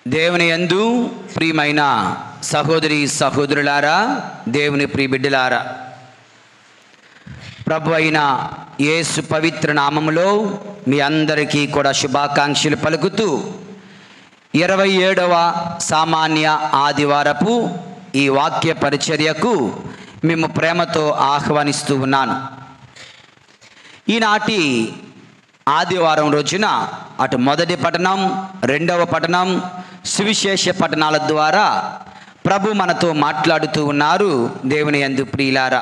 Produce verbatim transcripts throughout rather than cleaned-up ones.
దేవుని యందు ప్రియమైన సహోదరి సహోదరులారా, దేవుని ప్రియ బిడ్డలారా, ప్రభు అయిన యేసు పవిత్ర నామములో మీ అందరికీ కూడా శుభాకాంక్షలు పలుకుతూ ఇరవై ఏడవ సామాన్య ఆదివారపు ఈ వాక్య పరిచర్యకు మేము ప్రేమతో ఆహ్వానిస్తూ ఉన్నాను. ఈనాటి ఆదివారం రోజున అటు మొదటి పఠనం, రెండవ పఠనం, సువిశేష పఠనాల ద్వారా ప్రభు మనతో మాట్లాడుతూ ఉన్నారు. దేవుని యందు ప్రియులారా,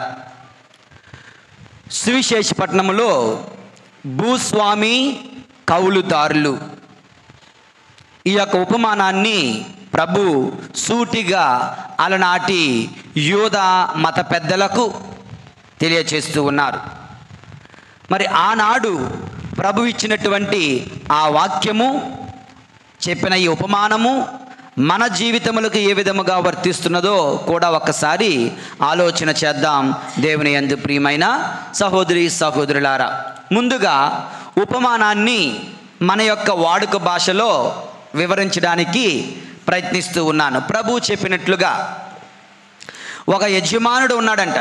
సువిశేష పట్టణంలో భూస్వామి కౌలుదారులు ఈ యొక్క ఉపమానాన్ని ప్రభు సూటిగా అలనాటి యూదా మత పెద్దలకు తెలియచేస్తూ ఉన్నారు. మరి ఆనాడు ప్రభు ఇచ్చినటువంటి ఆ వాక్యము, చెప్పిన ఈ ఉపమానము మన జీవితములకు ఏ విధముగా వర్తిస్తున్నదో కూడా ఒక్కసారి ఆలోచన చేద్దాం. దేవుని యందు ప్రియమైన సహోదరి సహోదరులారా, ముందుగా ఉపమానాన్ని మన యొక్క వాడుక భాషలో వివరించడానికి ప్రయత్నిస్తూ ఉన్నాను. ప్రభు చెప్పినట్లుగా ఒక యజమానుడు ఉన్నాడంట.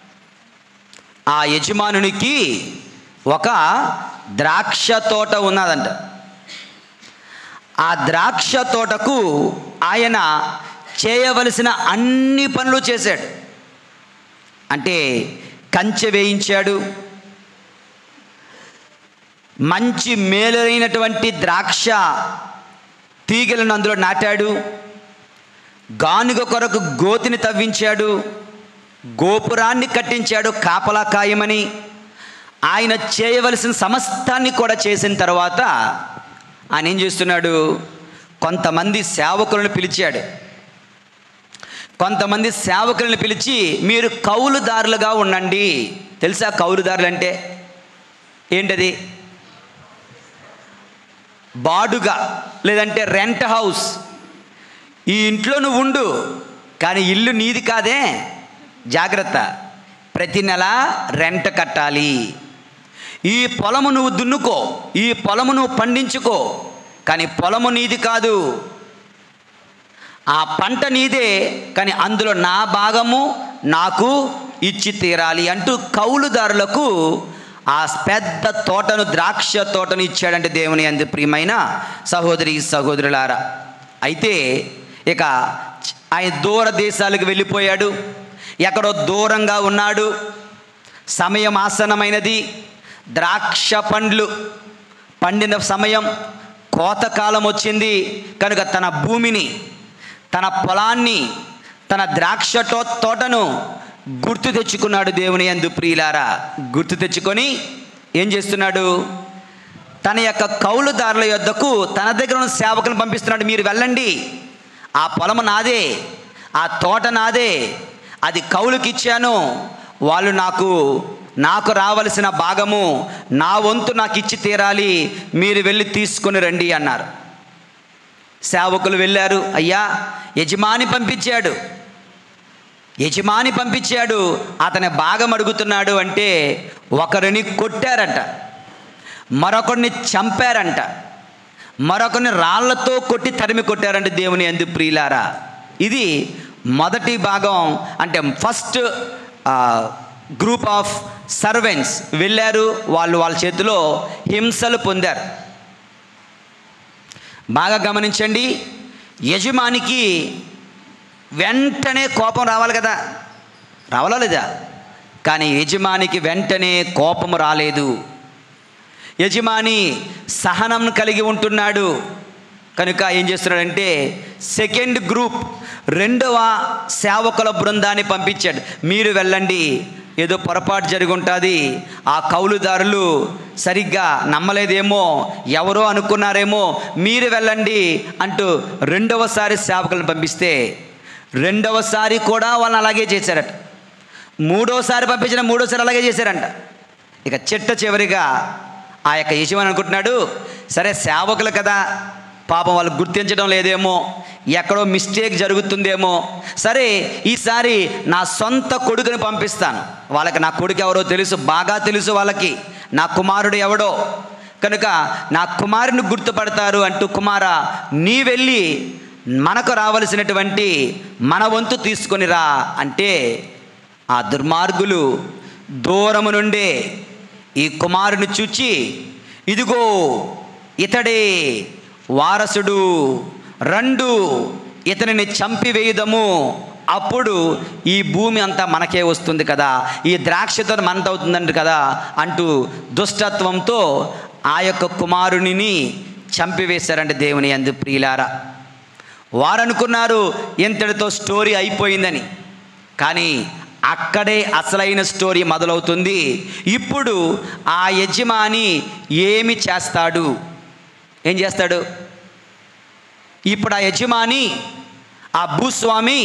ఆ యజమానునికి ఒక ద్రాక్ష తోట ఉన్నదంట. ఆ ద్రాక్ష తోటకు ఆయన చేయవలసిన అన్ని పనులు చేశాడు. అంటే కంచె వేయించాడు, మంచి మేలైనటువంటి ద్రాక్ష తీగలను అందులో నాటాడు, గానుగ కొరకు గోతిని తవ్వించాడు, గోపురాన్ని కట్టించాడు కాపలా కాయమని. ఆయన చేయవలసిన సమస్తాన్ని కూడా చేసిన తర్వాత ఆయన ఏం చేస్తున్నాడు, కొంతమంది సేవకులను పిలిచాడు. కొంతమంది సేవకులను పిలిచి మీరు కౌలుదారులుగా ఉండండి. తెలుసా కౌలుదారులు అంటే ఏంటది? బాడుగా, లేదంటే రెంట్ హౌస్. ఈ ఇంట్లో నువ్వు ఉండు, కానీ ఇల్లు నీది కాదే, జాగ్రత్త, ప్రతి నెల రెంట్ కట్టాలి. ఈ పొలము నువ్వు దున్నుకో, ఈ పొలము నువ్వు పండించుకో, కానీ పొలము నీది కాదు. ఆ పంట నీదే, కానీ అందులో నా భాగము నాకు ఇచ్చి తీరాలి అంటూ కౌలుదారులకు ఆ పెద్ద తోటను, ద్రాక్ష తోటను ఇచ్చాడంటే దేవుని యందు ప్రియమైన సహోదరి సహోదరులారా. అయితే ఇక ఆయన దూర దేశాలకు వెళ్ళిపోయాడు, ఎక్కడో దూరంగా ఉన్నాడు. సమయం ఆసన్నమైనది, ద్రాక్ష పండ్లు పండిన సమయం, కోతకాలం వచ్చింది కనుక తన భూమిని, తన పొలాన్ని, తన ద్రాక్ష తో తోటను గుర్తు తెచ్చుకున్నాడు. దేవుని యందు ప్రియులారా, గుర్తు తెచ్చుకొని ఏం చేస్తున్నాడు, తన యొక్క కౌలుదారుల యొద్దకు తన దగ్గర ఉన్న సేవకులను పంపిస్తున్నాడు. మీరు వెళ్ళండి, ఆ పొలము నాదే, ఆ తోట నాదే, అది కౌలుకి ఇచ్చాను, వాళ్ళు నాకు నాకు రావలసిన భాగము, నా వంతు నాకు ఇచ్చి తీరాలి, మీరు వెళ్ళి తీసుకొని రండి అన్నారు. సేవకులు వెళ్ళారు. అయ్యా, యజమాని పంపించాడు, యజమాని పంపించాడు అతని భాగం అడుగుతున్నాడు అంటే ఒకరిని కొట్టారంట, మరొకరిని చంపారంట, మరొకరిని రాళ్లతో కొట్టి తరిమి కొట్టారంట. దేవుని యందు ప్రియులారా, ఇది మొదటి భాగం. అంటే ఫస్ట్ గ్రూప్ ఆఫ్ సర్వెంట్స్ వెళ్ళారు, వాళ్ళు వాళ్ళ చేతిలో హింసలు పొందారు. బాగా గమనించండి, యజమానికి వెంటనే కోపం రావాలి కదా, రావాలా లేదా? కానీ యజమానికి వెంటనే కోపం రాలేదు. యజమాని సహనం కలిగి ఉంటున్నాడు కనుక ఏం చేస్తున్నాడంటే సెకండ్ గ్రూప్, రెండవ సేవకుల బృందాన్ని పంపించాడు. మీరు వెళ్ళండి, ఏదో పొరపాటు జరిగి ఉంటుంది, ఆ కౌలుదారులు సరిగ్గా నమ్మలేదేమో, ఎవరో అనుకున్నారేమో, మీరు వెళ్ళండి అంటూ రెండవసారి సేవకులను పంపిస్తే రెండవసారి కూడా వాళ్ళని అలాగే చేశారట. మూడోసారి పంపించిన మూడోసారి అలాగే చేశారంట. ఇక చిట్ట చివరిగా ఆ యొక్క యజమాని అనుకుంటున్నాడు, సరే సేవకులు కదా, పాపం వాళ్ళు గుర్తించడం లేదేమో, ఎక్కడో మిస్టేక్ జరుగుతుందేమో, సరే ఈసారి నా సొంత కొడుకుని పంపిస్తాను. వాళ్ళకి నా కొడుకు ఎవరో తెలుసు, బాగా తెలుసు వాళ్ళకి, నా కుమారుడు ఎవడో, కనుక నా కుమారుని గుర్తుపడతారు అంటూ కుమార నీ వెళ్ళి మనకు రావలసినటువంటి మన వంతు తీసుకొని రా అంటే, ఆ దుర్మార్గులు దూరము నుండే ఈ కుమారుని చూచి, ఇదిగో ఇతడే వారసుడు, రండు ఇతనిని చంపివేయుదము, అప్పుడు ఈ భూమి అంతా మనకే వస్తుంది కదా, ఈ ద్రాక్షతో మనతో అవుతుందంట కదా అంటూ దుష్టత్వంతో ఆ యొక్క కుమారునిని చంపివేశారంటే దేవుని యందు ప్రియులారా. వారు అనుకున్నారు ఇంతటితో స్టోరీ అయిపోయిందని, కానీ అక్కడే అసలైన స్టోరీ మొదలవుతుంది. ఇప్పుడు ఆ యజమాని ఏమి చేస్తాడు? ఏం చేస్తాడు? ఇప్పుడు ఆ యజమాని, ఆ భూస్వామి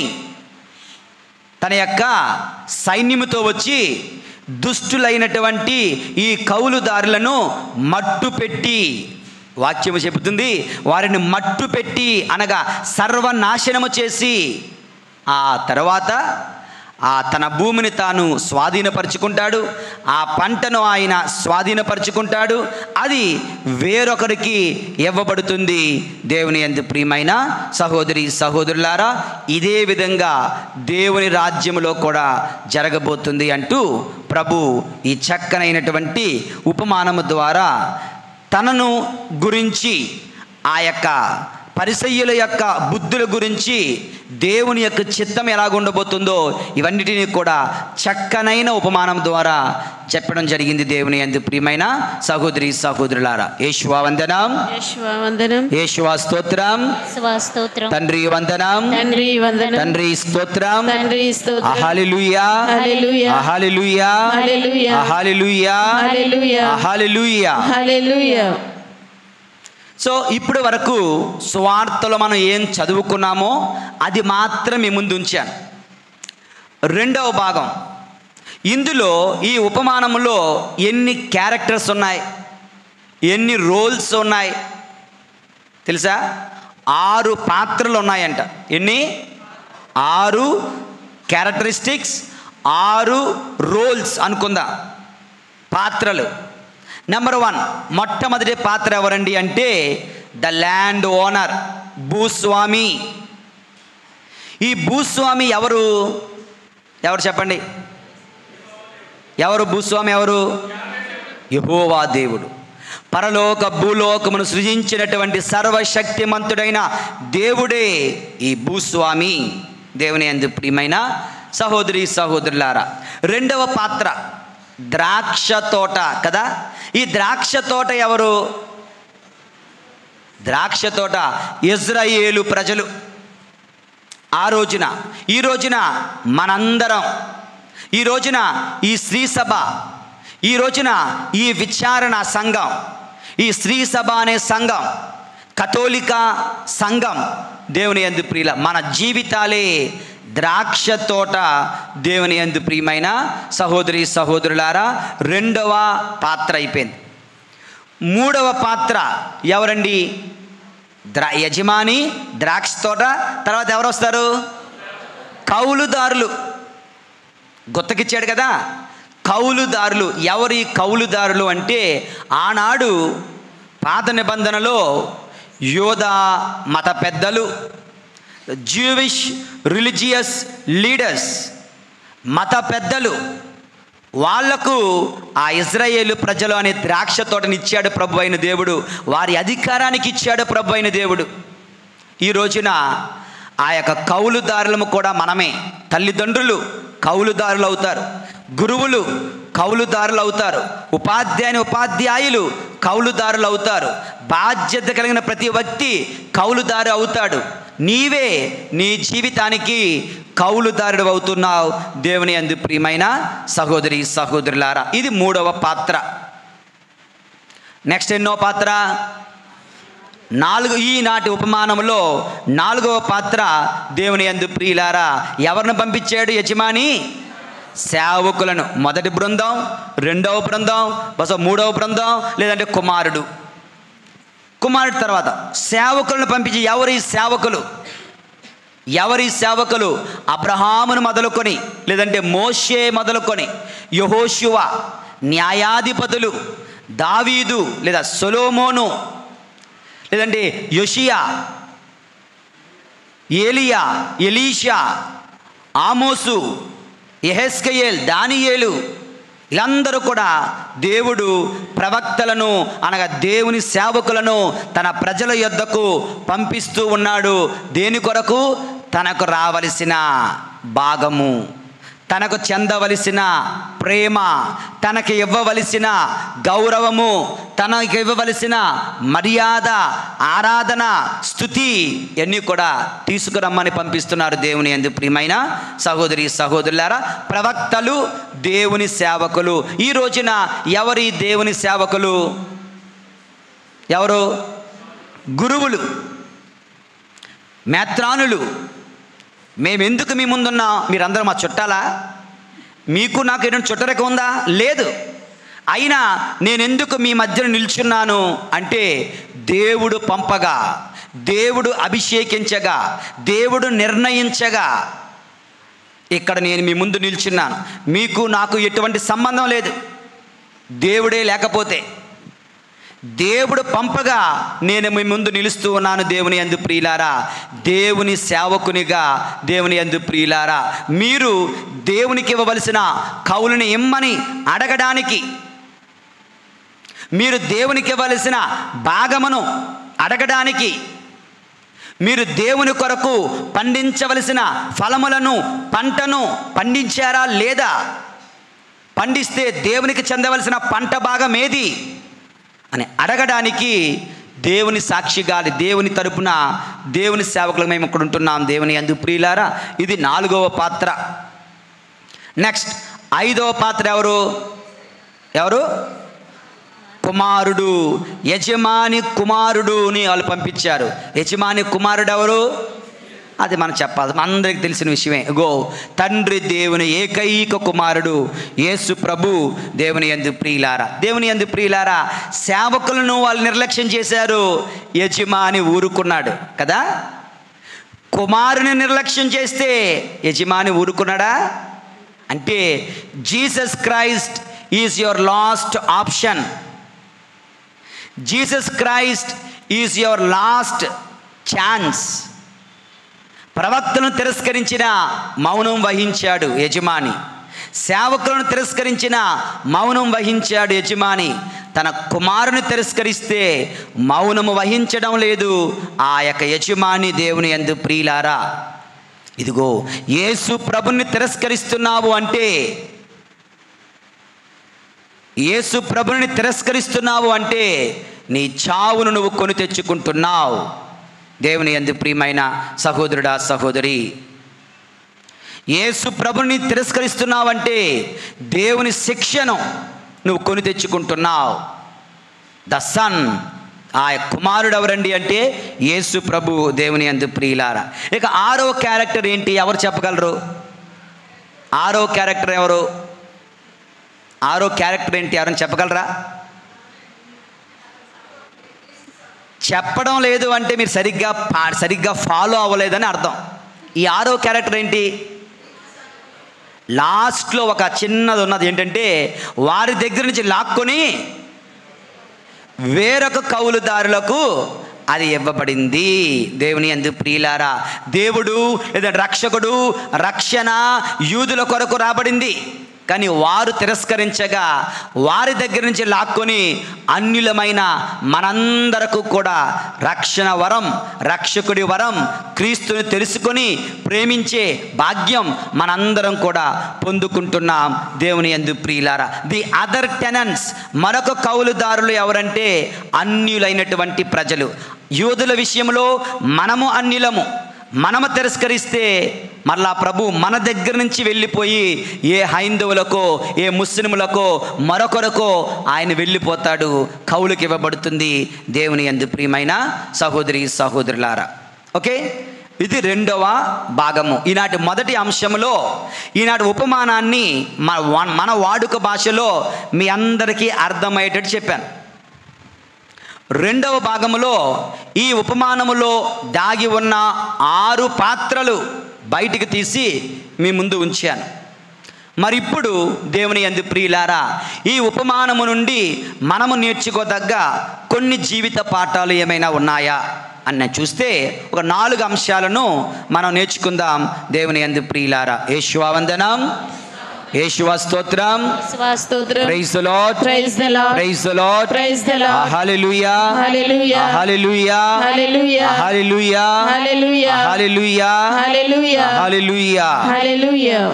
తన యొక్క సైన్యముతో వచ్చి దుష్టులైనటువంటి ఈ కౌలుదారులను మట్టు పెట్టి, వాక్యము చెబుతుంది, వారిని మట్టు పెట్టి అనగా సర్వనాశనము చేసి, ఆ తర్వాత ఆ తన భూమిని తాను స్వాధీనపరుచుకుంటాడు, ఆ పంటను ఆయన స్వాధీనపరుచుకుంటాడు, అది వేరొకరికి ఇవ్వబడుతుంది. దేవుని యందు ప్రియమైన సహోదరి సహోదరులారా, ఇదే విధంగా దేవుని రాజ్యములో కూడా జరగబోతుంది అంటూ ప్రభు ఈ చక్కనైనటువంటి ఉపమానము ద్వారా తనను గురించి, ఆ యొక్క పరిసయ్యుల యొక్క బుద్ధుల గురించి, దేవుని యొక్క చిత్తం ఎలాగుండబోతుందో ఇవన్నిటినీ కూడా చక్కనైన ఉపమానం ద్వారా చెప్పడం జరిగింది. దేవుని యందు ప్రియమైన సహోదరి సహోదరులారా, యేషువా వందనం, యేషువా వందనం, యేషువా స్తోత్రం, యేషువా స్తోత్రం, తండ్రి వందనం, తండ్రి వందనం, తండ్రి స్తోత్రం, తండ్రి స్తోత్రం, హల్లెలూయా, hallelujah, hallelujah, hallelujah, hallelujah, hallelujah, hallelujah, హల్లెలూయా. సో ఇప్పటి వరకు సువార్తలో మనం ఏం చదువుకున్నామో అది మాత్రం మీ ముందు ఉంచాను. రెండవ భాగం, ఇందులో ఈ ఉపమానంలో ఎన్ని క్యారెక్టర్స్ ఉన్నాయి, ఎన్ని రోల్స్ ఉన్నాయి తెలుసా? ఆరు పాత్రలు ఉన్నాయంట. ఎన్ని? ఆరు క్యారెక్టరిస్టిక్స్, ఆరు రోల్స్ అనుకుందా, పాత్రలు. నెంబర్ వన్, మొట్టమొదటి పాత్ర ఎవరండి అంటే ద ల్యాండ్ ఓనర్, భూస్వామి. ఈ భూస్వామి ఎవరు? ఎవరు చెప్పండి? ఎవరు భూస్వామి? ఎవరు? యెహోవా దేవుడు. పరలోక భూలోకమును సృజించినటువంటి సర్వశక్తిమంతుడైన దేవుడే ఈ భూస్వామి. దేవుని యందు ప్రియమైన సహోదరి సహోదరులారా, రెండవ పాత్ర ద్రాక్ష తోట కదా. ఈ ద్రాక్ష తోట ఎవరు? ద్రాక్ష తోట ఇజ్రాయేలు ప్రజలు. ఆ రోజున, ఈ రోజున మనందరం, ఈ రోజున ఈ శ్రీ సభ, ఈ రోజున ఈ విచారణ సంఘం, ఈ శ్రీ సభ అనే సంఘం, కథోలిక సంఘం, దేవుని యందు ప్రియుల మన జీవితాలే ద్రాక్ష తోట. దేవుని యందు ప్రియమైన సహోదరి సహోదరులారా, రెండవ పాత్ర అయిపోయింది. మూడవ పాత్ర ఎవరండి? ద్రా యజమాని, ద్రాక్ష తోట. తర్వాత ఎవరు వస్తారు? కౌలుదారులు. గుత్తకిచ్చాడు కదా, కౌలుదారులు. ఎవరు ఈ కౌలుదారులు అంటే, ఆనాడు పాత నిబంధనలో యోధా మత పెద్దలు, జ్యూవిష్ రిలీజియస్ లీడర్స్, మత పెద్దలు, వాళ్లకు ఆ ఇజ్రాయేలు ప్రజలు అనే ద్రాక్ష తోటని ఇచ్చాడు ప్రభు అయిన దేవుడు. వారి అధికారానికి ఇచ్చాడు ప్రభు అయిన దేవుడు. ఈ రోజున ఆ యొక్క కౌలుదారులము కూడా మనమే. తల్లిదండ్రులు కౌలుదారులు అవుతారు, గురువులు కౌలుదారులు అవుతారు, ఉపాధ్యాయుని ఉపాధ్యాయులు కౌలుదారులు అవుతారు, బాధ్యత కలిగిన ప్రతి వ్యక్తి కౌలుదారు అవుతాడు. నీవే నీ జీవితానికి కౌలుదారుడు అవుతున్నావు. దేవుని యందు ప్రియమైన సహోదరి సహోదరులారా, ఇది మూడవ పాత్ర. నెక్స్ట్ ఎన్నో పాత్ర? నాలుగు. ఈనాటి ఉపమానంలో నాలుగవ పాత్ర, దేవుని యందు ప్రియులారా, ఎవరిని పంపించాడు యజమాని? సేవకులను. మొదటి బృందం, రెండవ బృందం, బహుశా మూడవ బృందం, లేదంటే కుమారుడు. కుమారుడు తర్వాత సేవకులను పంపించి, ఎవరి సేవకులు? ఎవరి సేవకులు? అబ్రహామును మొదలుకొని, లేదంటే మోషే మొదలుకొని, యెహోషువ, న్యాయాధిపతులు, దావీదు లేదా సొలొమోను, లేదంటే యోషియా, ఏలియా, ఎలీషా, ఆమోసు, యెహెజ్కేలు, దానియేలు, వీళ్ళందరూ కూడా దేవుడు ప్రవక్తలను అనగా దేవుని సేవకులను తన ప్రజల యొద్దకు పంపిస్తూ ఉన్నాడు. దేని కొరకు? తనకు రావలసిన భాగము, తనకు చెందవలసిన ప్రేమ, తనకి ఇవ్వవలసిన గౌరవము, తనకి ఇవ్వవలసిన మర్యాద, ఆరాధన, స్తుతి ఇవన్నీ కూడా తీసుకురమ్మని పంపిస్తున్నారు దేవుని యందు ప్రియమైన సహోదరి సహోదరులారా. ప్రవక్తలు దేవుని సేవకులు. ఈ రోజున ఎవరి దేవుని సేవకులు? ఎవరు? గురువులు, మేత్రానులు. మేమెందుకు మీ ముందున్నాం? మీరందరూ మా చుట్టాలా? మీకు నాకు ఏదైనా చుట్టరిక ఉందా? లేదు. అయినా నేనెందుకు మీ మధ్యన నిల్చున్నాను అంటే దేవుడు పంపగా, దేవుడు అభిషేకించగా, దేవుడు నిర్ణయించగా ఇక్కడ నేను మీ ముందు నిల్చున్నాను. మీకు నాకు ఎటువంటి సంబంధం లేదు. దేవుడే లేకపోతే, దేవుడు పంపగా నేను మీ ముందు నిలుస్తూ ఉన్నాను. దేవుని యందు ప్రియులారా, దేవుని సేవకునిగా, దేవుని యందు ప్రియులారా, మీరు దేవునికి ఇవ్వవలసిన కౌలుని ఇమ్మని అడగడానికి, మీరు దేవునికి ఇవ్వవలసిన భాగమును అడగడానికి, మీరు దేవుని కొరకు పండించవలసిన ఫలములను, పంటను పండించారా లేదా, పండిస్తే దేవునికి చెందవలసిన పంట భాగం ఏది అని అడగడానికి దేవుని సాక్షిగా, దేవుని తరపున దేవుని సేవకులు మేము ఇక్కడ ఉంటున్నాం. దేవుని యందు ప్రియులారా, ఇది నాలుగవ పాత్ర. నెక్స్ట్ ఐదవ పాత్ర ఎవరు? ఎవరు? కుమారుడు. యజమాని కుమారుడుని వాళ్ళు పంపించారు. యజమాని కుమారుడు ఎవరు? అది మనం చెప్పాలి, అందరికి తెలిసిన విషయమే. గో తండ్రి దేవుని ఏకైక కుమారుడు యేసు ప్రభు. దేవుని యందు ప్రియులారా, దేవుని యందు ప్రియులారా, సేవకులను వాళ్ళు నిర్లక్ష్యం చేశారు, యజమాని ఊరుకున్నాడు కదా. కుమారుని నిర్లక్ష్యం చేస్తే యజమాని ఊరుకున్నాడా? అంటే Jesus Christ is your last option. Jesus Christ is your last chance. ప్రవక్తలను తిరస్కరించిన మౌనం వహించాడు యజమాని. సేవకులను తిరస్కరించిన మౌనం వహించాడు యజమాని. తన కుమారుని తిరస్కరిస్తే మౌనము వహించడం లేదు ఆ యొక్క యజమాని. దేవుని యందు ప్రియులారా, ఇదిగో యేసు ప్రభుని తిరస్కరిస్తున్నావు అంటే, యేసు ప్రభుని తిరస్కరిస్తున్నావు అంటే నీ చావును నువ్వు కొని తెచ్చుకుంటున్నావు. దేవుని యందు ప్రియమైన సహోదరుడా, సహోదరి, యేసు ప్రభుని తిరస్కరిస్తున్నావంటే దేవుని శిక్షను నువ్వు కొని తెచ్చుకుంటున్నావు. ద సన్, ఆ కుమారుడు ఎవరండి అంటే యేసు ప్రభు. దేవుని యందు ప్రియులారా, ఇక ఆరో క్యారెక్టర్ ఏంటి? ఎవరు చెప్పగలరు? ఆరో క్యారెక్టర్ ఎవరు? ఆరో క్యారెక్టర్ ఏంటి? ఎవరైనా చెప్పగలరా? చెప్పడం లేదు అంటే మీరు సరిగ్గా సరిగ్గా ఫాలో అవ్వలేదని అర్థం. ఈ ఆరో క్యారెక్టర్ ఏంటి? లాస్ట్లో ఒక చిన్నది ఉన్నది. ఏంటంటే వారి దగ్గర నుంచి లాక్కొని వేరొక కౌలుదారులకు అది ఇవ్వబడింది. దేవుని యందు ప్రియులారా, దేవుడు లేదా రక్షకుడు, రక్షణ యూదుల కొరకు రాబడింది. కానీ వారు తిరస్కరించగా వారి దగ్గర నుంచి లాక్కొని అన్యులమైన మనందరకు కూడా రక్షణ వరం, రక్షకుడి వరం, క్రీస్తుని తెలుసుకొని ప్రేమించే భాగ్యం మనందరం కూడా పొందుకుంటున్నాం. దేవుని యందు ప్రియులారా, ది అదర్ టెనెంట్స్, మరొక కౌలుదారులు ఎవరంటే అన్యులైనటువంటి ప్రజలు. యూదుల విషయంలో మనము అన్యులము. మనము తిరస్కరిస్తే మరలా ప్రభు మన దగ్గర నుంచి వెళ్ళిపోయి ఏ హైందవులకో, ఏ ముస్లిములకో, మరొకరికో ఆయన వెళ్ళిపోతాడు, కౌలుకి ఇవ్వబడుతుంది. దేవుని యందు ప్రియమైన సహోదరి సహోదరులారా, ఓకే, ఇది రెండవ భాగము. ఈనాటి మొదటి అంశంలో ఈనాటి ఉపమానాన్ని మన వాడుక భాషలో మీ అందరికీ అర్థమయ్యేటట్టు చెప్పాను. రెండవ భాగములో ఈ ఉపమానములో దాగి ఉన్న ఆరు పాత్రలు బయటికి తీసి మీ ముందు ఉంచాను. మరి ఇప్పుడు దేవుని యందు ప్రియులారా, ఈ ఉపమానము నుండి మనము నేర్చుకోదగ్గ కొన్ని జీవిత పాఠాలు ఏమైనా ఉన్నాయా అని చూస్తే ఒక నాలుగు అంశాలను మనం నేర్చుకుందాం. దేవుని యందు ప్రియులారా, యేషువా వందనం, యేషువా స్తోత్రం, స్తోత్రం, praise the lord, praise the lord, praise the lord, praise the lord, hallelujah, hallelujah, hallelujah, hallelujah, hallelujah, hallelujah, hallelujah, hallelujah, hallelujah, hallelujah.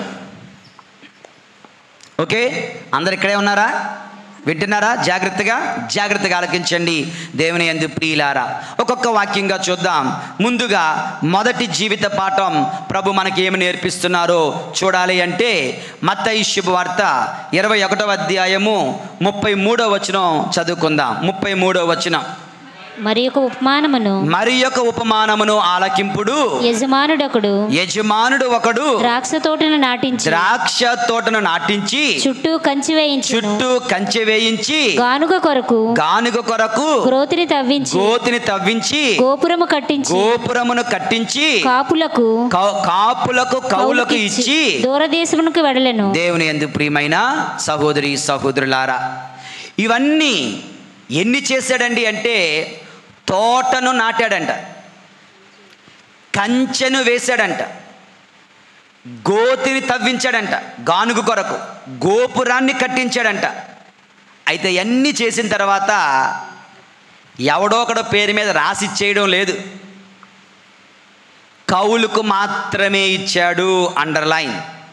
Okay, అందరు ఇక్కడే ఉన్నారా? వింటున్నారా? జాగ్రత్తగా జాగ్రత్తగా ఆలకించండి దేవుని యందు ప్రియులారా. ఒక్కొక్క వాక్యంగా చూద్దాం. ముందుగా మొదటి జీవిత పాఠం ప్రభు మనకి ఏమి నేర్పిస్తున్నారో చూడాలి అంటే మత్తయి శుభవార్త ఇరవై ఒకటవ అధ్యాయము ముప్పై మూడవ వచనం చదువుకుందాం. ముప్పై మూడవ వచనం, మరి ఒక ఉపమానమును మరి యొక్క ఉపమానమును ఆలకింపుడు, యజమానుడొకడు యజమానుడు ఒకడు ద్రాక్ష తోటను నాటించి ద్రాక్ష తోటను నాటించి చుట్టూ కంచి వేయించి చుట్టూ కంచె వేయించి గానుగ కొరకు గానుగ కొరకు గ్రోతిని తవ్వించి గోతిని తవ్వించి గోపురము కట్టించి గోపురమును కట్టించి కాపులకు కౌ- కాపులకు కౌలకు ఇచ్చి దూరదేశమునకు వెడలెను. దేవుని యందు ప్రియమైన సహోదరి సహోదరులారా, ఇవన్నీ ఎన్ని చేశాడండి అంటే తోటను నాటాడంట, కంచెను వేశాడంట, గోతిని తవ్వించాడంట గానుగు కొరకు, గోపురాన్ని కట్టించాడంట. అయితే ఇవన్నీ చేసిన తర్వాత ఎవడో ఒకడో పేరు మీద రాసి ఇచ్చేయడం లేదు, కౌలుకు మాత్రమే ఇచ్చాడు. అండర్లైన్,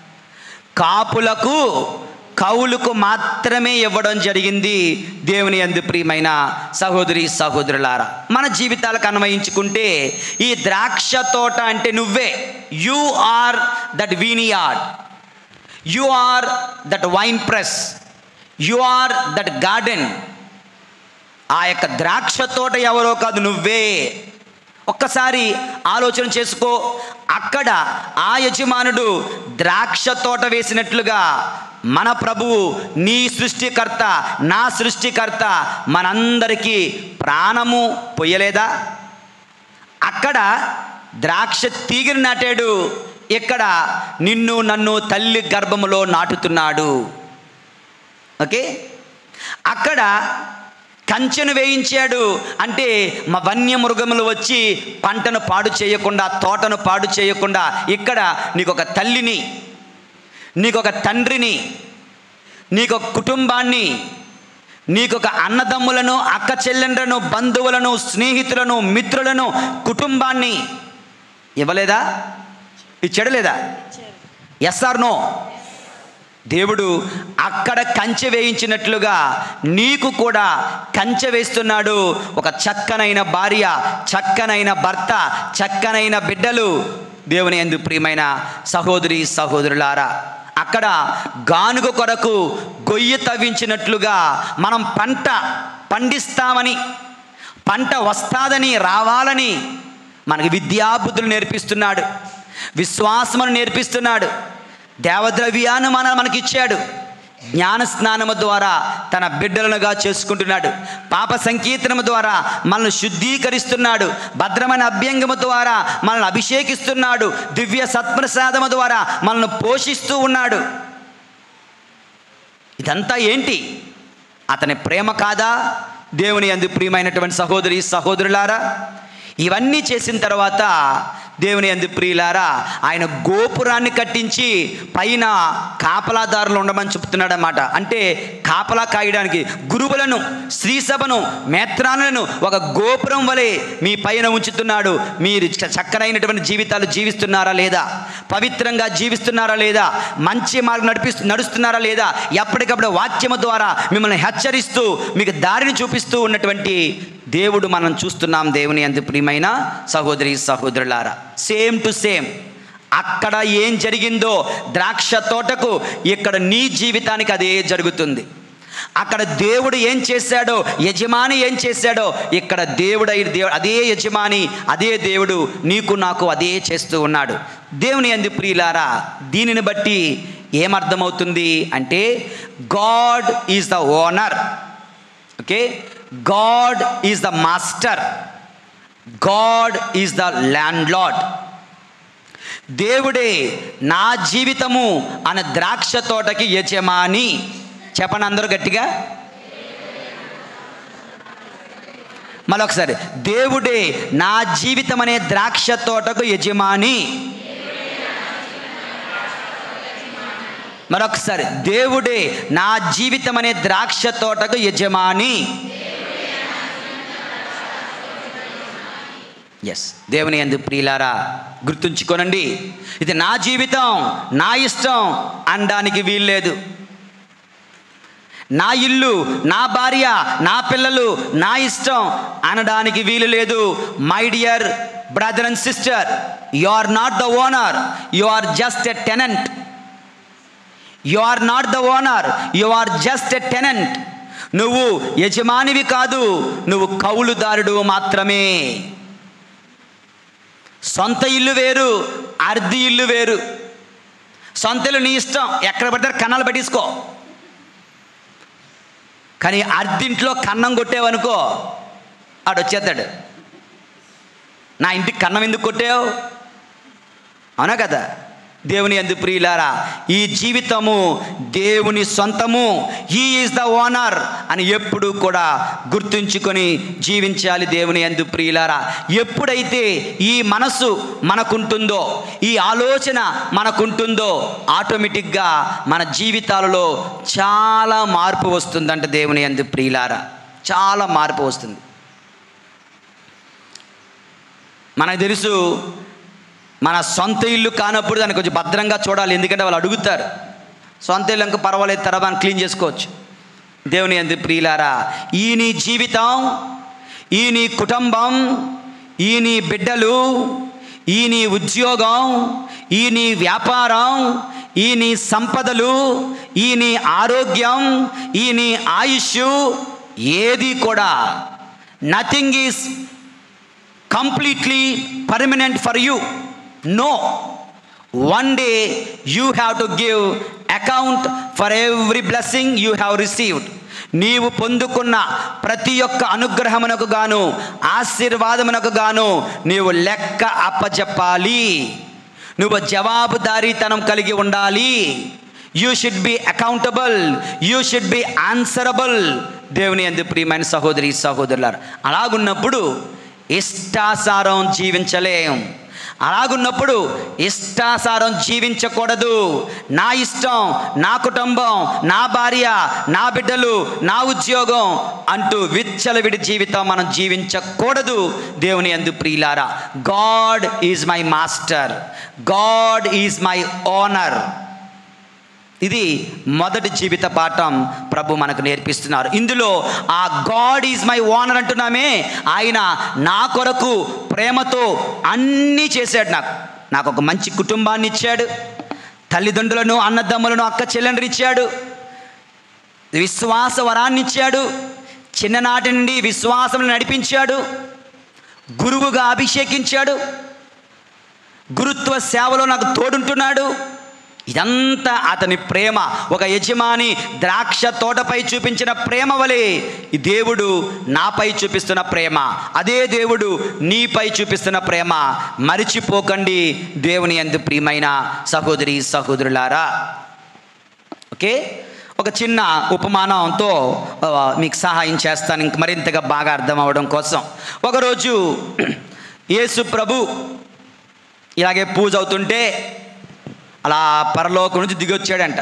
కాపులకు కౌలుకు మాత్రమే ఇవ్వడం జరిగింది. దేవుని యందు ప్రియమైన సహోదరి సహోదరులారా, మన జీవితాలకు అన్వయించుకుంటే ఈ ద్రాక్ష తోట అంటే నువ్వే. You are that vineyard, you are that wine press, you are that garden. ఆ యొక్క ద్రాక్ష తోట ఎవరో కాదు, నువ్వే. ఒక్కసారి ఆలోచన చేసుకో. అక్కడ ఆ యజమానుడు ద్రాక్ష తోట వేసినట్లుగా మన ప్రభువు నీ సృష్టికర్త, నా సృష్టికర్త మనందరికీ ప్రాణము పొయ్యలేదా? అక్కడ ద్రాక్ష తీగను నాటాడు, ఇక్కడ నిన్ను నన్ను తల్లి గర్భములో నాటుతున్నాడు. ఓకే, అక్కడ కంచెను వేయించాడు అంటే మా వన్యమృగములు వచ్చి పంటను పాడు చేయకుండా, తోటను పాడు చేయకుండా ఇక్కడ నీకొక తల్లిని, నీకొక తండ్రిని, నీకొక కుటుంబాన్ని, నీకొక అన్నదమ్ములను, అక్క చెల్లెండ్లను, బంధువులను, స్నేహితులను, మిత్రులను, కుటుంబాన్ని ఇవ్వలేదా? ఇచ్చాడు లేదా? Yes or no? దేవుడు అక్కడ కంచె వేయించినట్లుగా నీకు కూడా కంచె వేస్తున్నాడు. ఒక చక్కనైన భార్య, చక్కనైన భర్త, చక్కనైన బిడ్డలు. దేవుని యందు ప్రియమైన సహోదరి సహోదరులారా, అక్కడ గానుగ కొరకు గొయ్యి తవ్వించినట్లుగా మనం పంట పండిస్తామని, పంట వస్తాదని, రావాలని మనకి విద్యాబుద్ధులు నేర్పిస్తున్నాడు, విశ్వాసమును నేర్పిస్తున్నాడు, దేవద్రవ్యాన్ని మన మనకిచ్చాడు, జ్ఞాన స్నానము ద్వారా తన బిడ్డలనుగా చేసుకుంటున్నాడు, పాప సంకీర్తనము ద్వారా మనల్ని శుద్ధీకరిస్తున్నాడు, భద్రమైన అభ్యంగము ద్వారా మనల్ని అభిషేకిస్తున్నాడు, దివ్య సత్ప్రసాదము ద్వారా మనల్ని పోషిస్తూ ఉన్నాడు. ఇదంతా ఏంటి? అతని ప్రేమ కాదా? దేవుని యందు ప్రియమైనటువంటి సహోదరి సహోదరులారా, ఇవన్నీ చేసిన తర్వాత దేవుని యందు ప్రియులారా, ఆయన గోపురాన్ని కట్టించి పైన కాపలాదారులు ఉండమని చెప్తున్నాడు అన్నమాట. అంటే కాపలా కాయడానికి గురువులను, శ్రీసభను, మేత్రాలను ఒక గోపురం వలె మీ పైన ఉంచుతున్నాడు. మీరు చక్కనైనటువంటి జీవితాలు జీవిస్తున్నారా లేదా? పవిత్రంగా జీవిస్తున్నారా లేదా? మంచి మార్గం నడిపిస్తూ నడుస్తున్నారా లేదా? ఎప్పటికప్పుడు వాక్యము ద్వారా మిమ్మల్ని హెచ్చరిస్తూ మీకు దారిని చూపిస్తూ ఉన్నటువంటి దేవుడు మనం చూస్తున్నాం. దేవుని యందు ప్రియమైన సహోదరి సహోదరులారా, సేమ్ టు సేమ్ అక్కడ ఏం జరిగిందో ద్రాక్ష తోటకు ఇక్కడ నీ జీవితానికి అదే జరుగుతుంది. అక్కడ దేవుడు ఏం చేశాడో, యజమాని ఏం చేశాడో, ఇక్కడ దేవుడు దేవుడు అదే యజమాని, అదే దేవుడు నీకు నాకు అదే చేస్తూ ఉన్నాడు. దేవుని యందు ప్రియులారా, దీనిని బట్టి ఏమర్థమవుతుంది అంటే God is the owner. Okay, God is the master, God is the landlord. దేవుడే నా జీవితము అనే ద్రాక్ష తోటకి యజమాని. చెప్పండి అందరూ గట్టిగా. మరొకసారి, దేవుడే నా జీవితం అనే ద్రాక్ష తోటకు యజమాని. మరొకసారి, దేవుడే నా జీవితం అనే ద్రాక్ష తోటకు యజమాని. ఎస్, దేవుని యందు ప్రియులారా గుర్తుంచుకోనండి, ఇది నా జీవితం, నా ఇష్టం అనడానికి వీల్లేదు. నా ఇల్లు, నా భార్య, నా పిల్లలు, నా ఇష్టం అనడానికి వీలు లేదు. My dear brother and sister, you are not the owner, you are just a tenant. You are not the owner, you are just a tenant. నువ్వు యజమానివి కాదు, నువ్వు కౌలుదారుడు మాత్రమే. సొంత ఇల్లు వేరు, అర్ధి ఇల్లు వేరు. సొంత ఇల్లు నీ ఇష్టం, ఎక్కడ పడితే కన్నాలు పెట్టేసుకో. కానీ అర్ధింట్లో కన్నం కొట్టేవనుకో, ఆడు వచ్చేస్తాడు. నా ఇంటికి కన్నం ఎందుకు కొట్టావు? అవునా కదా? దేవుని యందు ప్రియులారా, ఈ జీవితము దేవుని సొంతము. హీ ఈజ్ ద ఓనర్ అని ఎప్పుడు కూడా గుర్తుంచుకొని జీవించాలి. దేవుని యందు ప్రియులారా, ఎప్పుడైతే ఈ మనసు మనకుంటుందో, ఈ ఆలోచన మనకుంటుందో, ఆటోమేటిక్గా మన జీవితాలలో చాలా మార్పు వస్తుందంట. దేవుని యందు ప్రియులారా, చాలా మార్పు వస్తుంది. మనకు తెలుసు, మన సొంత ఇల్లు కానప్పుడు దాన్ని కొంచెం భద్రంగా చూడాలి. ఎందుకంటే వాళ్ళు అడుగుతారు. సొంత ఇల్లు ఇంకా పర్వాలేదు, తర్వాత మనం క్లీన్ చేసుకోవచ్చు. దేవుని యందు ప్రియులారా, ఈ నీ జీవితం, ఈ నీ కుటుంబం, ఈ నీ బిడ్డలు, ఈ నీ ఉద్యోగం, ఈ నీ వ్యాపారం, ఈ నీ సంపదలు, ఈ నీ ఆరోగ్యం, ఈ నీ ఆయుష్, ఏది కూడా nothing is completely permanent for you. No, one day you have to give account for every blessing you have received. నీవు పొందుకున్న ప్రతి ఒక్క అనుగ్రహమునకు గాను, ఆశీర్వాదమునకు గాను నీవు లెక్క అప్పచెప్పాలి. నువ్వు జవాబుదారీతనం కలిగి ఉండాలి. You should be accountable, you should be answerable. దేవుని యందు ప్రియమైన సహోదరి సహోదరులారా, అలాగున్నప్పుడు ఇష్టాసారం జీవించలేం. అలాగున్నప్పుడు ఇష్టాసారం జీవించకూడదు. నా ఇష్టం, నా కుటుంబం, నా భార్య, నా బిడ్డలు, నా ఉద్యోగం అంటూ విచ్చలవిడి జీవితం మనం జీవించకూడదు. దేవుని యందు ప్రియులారా, God is my master, God is my owner. ఇది మొదటి జీవిత పాఠం ప్రభు మనకు నేర్పిస్తున్నారు. ఇందులో ఆ గాడ్ ఈజ్ మై ఓనర్ అంటున్నామే, ఆయన నా కొరకు ప్రేమతో అన్నీ చేశాడు. నాకు నాకు ఒక మంచి కుటుంబాన్ని ఇచ్చాడు, తల్లిదండ్రులను, అన్నదమ్ములను, అక్క చెల్లెండ్రు ఇచ్చాడు, విశ్వాస వరాన్ని ఇచ్చాడు, చిన్ననాటి నుండి విశ్వాసం నడిపించాడు, గురువుగా అభిషేకించాడు, గురుత్వ సేవలో నాకు తోడుంటున్నాడు. ఇదంతా అతని ప్రేమ. ఒక యజమాని ద్రాక్ష తోటపై చూపించిన ప్రేమ వలె ఈ దేవుడు నాపై చూపిస్తున్న ప్రేమ, అదే దేవుడు నీపై చూపిస్తున్న ప్రేమ. మరిచిపోకండి దేవుని యందు ప్రియమైన సహోదరి సహోదరులారా. ఓకే, ఒక చిన్న ఉపమానంతో మీకు సహాయం చేస్తాను, ఇంక మరింతగా బాగా అర్థం అవ్వడం కోసం. ఒకరోజు యేసు ప్రభు ఇలాగే పూజ అవుతుంటే అలా పరలోకం నుంచి దిగొచ్చాడంట.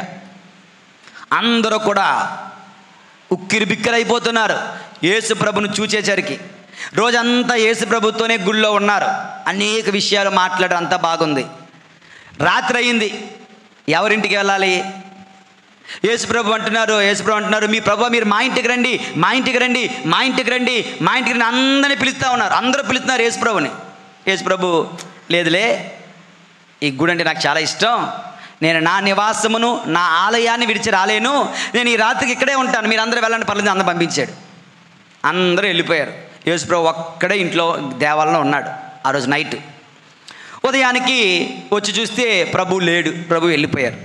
అందరూ కూడా ఉక్కిరి బిక్కిరైపోతున్నారు యేసు ప్రభును చూచేసరికి. రోజంతా యేసు ప్రభుతోనే గుళ్ళో ఉన్నారు, అనేక విషయాలు మాట్లాడడం అంతా బాగుంది. రాత్రి అయింది, ఎవరింటికి వెళ్ళాలి? యేసు ప్రభు అంటున్నారు యేసు ప్రభు అంటున్నారు మీ ప్రభు మీరు మా ఇంటికి రండి, మా ఇంటికి రండి, మా ఇంటికి రండి, మా ఇంటికి రండి అందరినీ పిలుస్తూ ఉన్నారు. అందరూ పిలుస్తున్నారు యేసు ప్రభుని. యేసు ప్రభు లేదులే, ఈ గుడి అంటే నాకు చాలా ఇష్టం, నేను నా నివాసమును, నా ఆలయాన్ని విడిచి రాలేను, నేను ఈ రాత్రికి ఇక్కడే ఉంటాను, మీరు అందరూ వెళ్ళండి పర్లేదు, అందరూ పంపించాడు. అందరూ వెళ్ళిపోయారు. యేసు ప్రభు ఒక్కడే ఇంట్లో దేవాలయంలో ఉన్నాడు. ఆ రోజు నైట్ ఉదయానికి వచ్చి చూస్తే ప్రభు లేడు, ప్రభు వెళ్ళిపోయారు.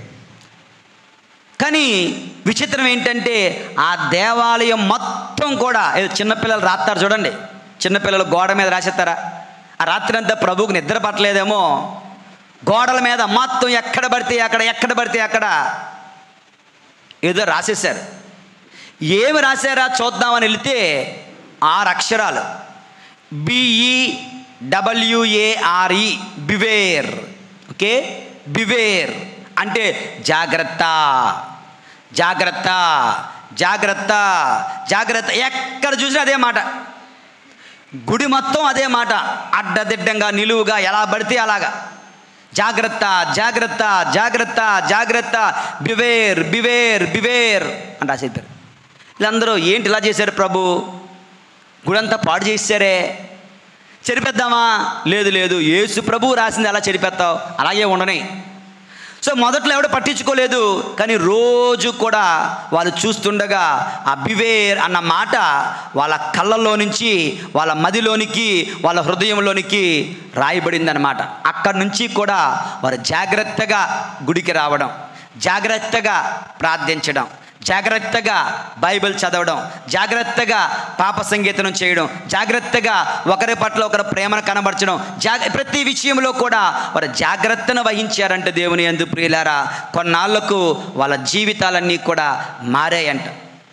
కానీ విచిత్రం ఏంటంటే ఆ దేవాలయం మొత్తం కూడా, చిన్నపిల్లలు రాస్తారు చూడండి, చిన్నపిల్లలు గోడ మీద రాసేస్తారా, ఆ రాత్రి అంతా ప్రభువుకు నిద్ర పట్టలేదేమో, గోడల మీద మొత్తం ఎక్కడ పడితే అక్కడ ఎక్కడ పడితే అక్కడ ఏదో రాసేశారు. ఏమి రాశారా చూద్దామని వెళితే ఆరు అక్షరాలు, B E W A R E, beware. Okay, beware అంటే జాగ్రత్త, జాగ్రత్త, జాగ్రత్త, జాగ్రత్త. ఎక్కడ చూసినా అదే మాట, గుడి మొత్తం అదే మాట, అడ్డదిడ్డంగా నిలువుగా ఎలా పడితే అలాగా జాగ్రత్త, జాగ్రత్త, జాగ్రత్త, జాగ్రత్త, బివేర్, బివేర్, బివేర్ అని రాసేద్దారు. వీళ్ళందరూ ఏంటి ఇలా చేశారు ప్రభు, గుడంతా పాడు చేశారే, చెరిపేద్దామా? లేదు లేదు, యేసు ప్రభు రాసింది ఎలా చెరిపేస్తావు, అలాగే ఉండని. సో మొదట్లో ఎవడో పట్టించుకోలేదు, కానీ రోజు కూడా వాళ్ళు చూస్తుండగా ఆ బివేర్ అన్న మాట వాళ్ళ కళ్ళల్లో నుంచి, వాళ్ళ మదిలోనికి, వాళ్ళ హృదయంలోనికి రాయబడింది అన్నమాట. అక్కడి నుంచి కూడా వారు జాగ్రత్తగా గుడికి రావడం, జాగ్రత్తగా ప్రార్థించడం, జాగ్రత్తగా బైబిల్ చదవడం, జాగ్రత్తగా పాప సంగీతనం చేయడం, జాగ్రత్తగా ఒకరి పట్ల ఒకరి ప్రేమను కనబరచడం, జాగ ప్రతి విషయంలో కూడా వారు జాగ్రత్తను వహించారంట దేవుని యందు ప్రియులారా. కొన్నాళ్లకు వాళ్ళ జీవితాలన్నీ కూడా మారాయంట.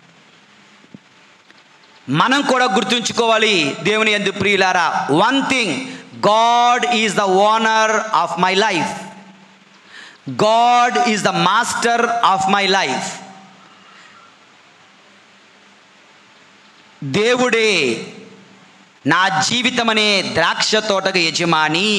మనం కూడా గుర్తుంచుకోవాలి దేవుని యందు ప్రియులారా, one thing, God is the owner of my life, God is the master of my life. దేవుడే నా జీవితమనే ద్రాక్ష తోటకు యజమాని,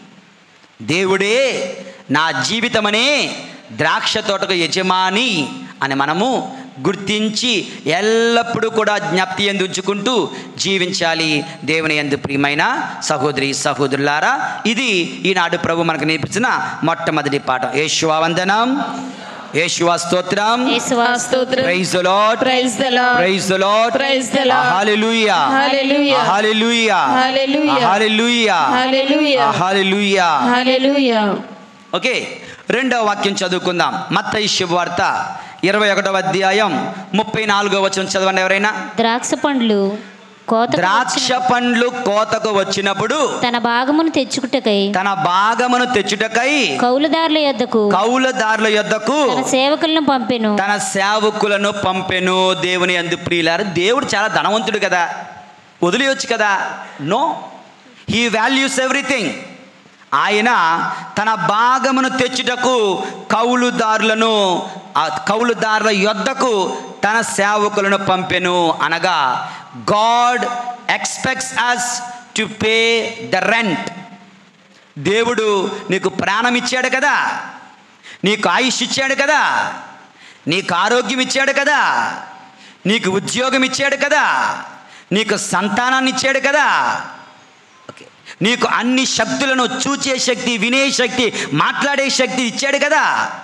దేవుడే నా జీవితమనే ద్రాక్ష తోటకు యజమాని అని మనము గుర్తించి ఎల్లప్పుడూ కూడా జ్ఞప్తి యందు ఉంచుకుంటూ జీవించాలి దేవుని యందు ప్రియమైన సహోదరి సహోదరులారా. ఇది ఈనాడు ప్రభు మనకు నేర్పించిన మొట్టమొదటి పాఠం. యేషువా వందనం, యేషువా స్తోత్రం, యేసువా స్తోత్రం. Praise the lord, praise the lord, praise the lord, praise the lord. Hallelujah, hallelujah, hallelujah, hallelujah, hallelujah, hallelujah, hallelujah. Hallelujah. Okay, రెండవ వాక్యం చదువుకుందాం. మత్తయి శుభవార్త ఇరవై ఒకటవ అధ్యాయం ముప్పై నాలుగో వచనం చదవండి ఎవరైనా. ద్రాక్ష పండ్లు కోత ద్రాక్ష పండ్లు కోతకు వచ్చినప్పుడు తన భాగమును తెచ్చుకుటకై తన భాగమును తెచ్చుటకై కౌలుదారుల యొద్దకు కౌలుదారుల యొద్దకు తన సేవకులను పంపెను. తన సేవకులను పంపెను. దేవుని యందు ప్రియులారా, దేవుడు చాలా ధనవంతుడు కదా, వదిలేయొచ్చు కదా. No, he values everything. ఆయన తన భాగమును తెచ్చుటకు కౌలుదారులను, ఆ కౌలుదారుల యొద్దకు తన సేవకులను పంపెను అనగా, God expects us to pay the rent. దేవుడు నీకు ప్రాణం ఇచ్చాడు కదా, నీకు ఆయుష్ ఇచ్చాడు కదా, నీకు ఆరోగ్యం ఇచ్చాడు కదా, నీకు ఉద్యోగం ఇచ్చాడు కదా, నీకు సంతానాన్ని ఇచ్చాడు కదా, ఓకే, నీకు అన్ని శక్తులను చూచే శక్తి, వినే శక్తి, మాట్లాడే శక్తి ఇచ్చాడు కదా.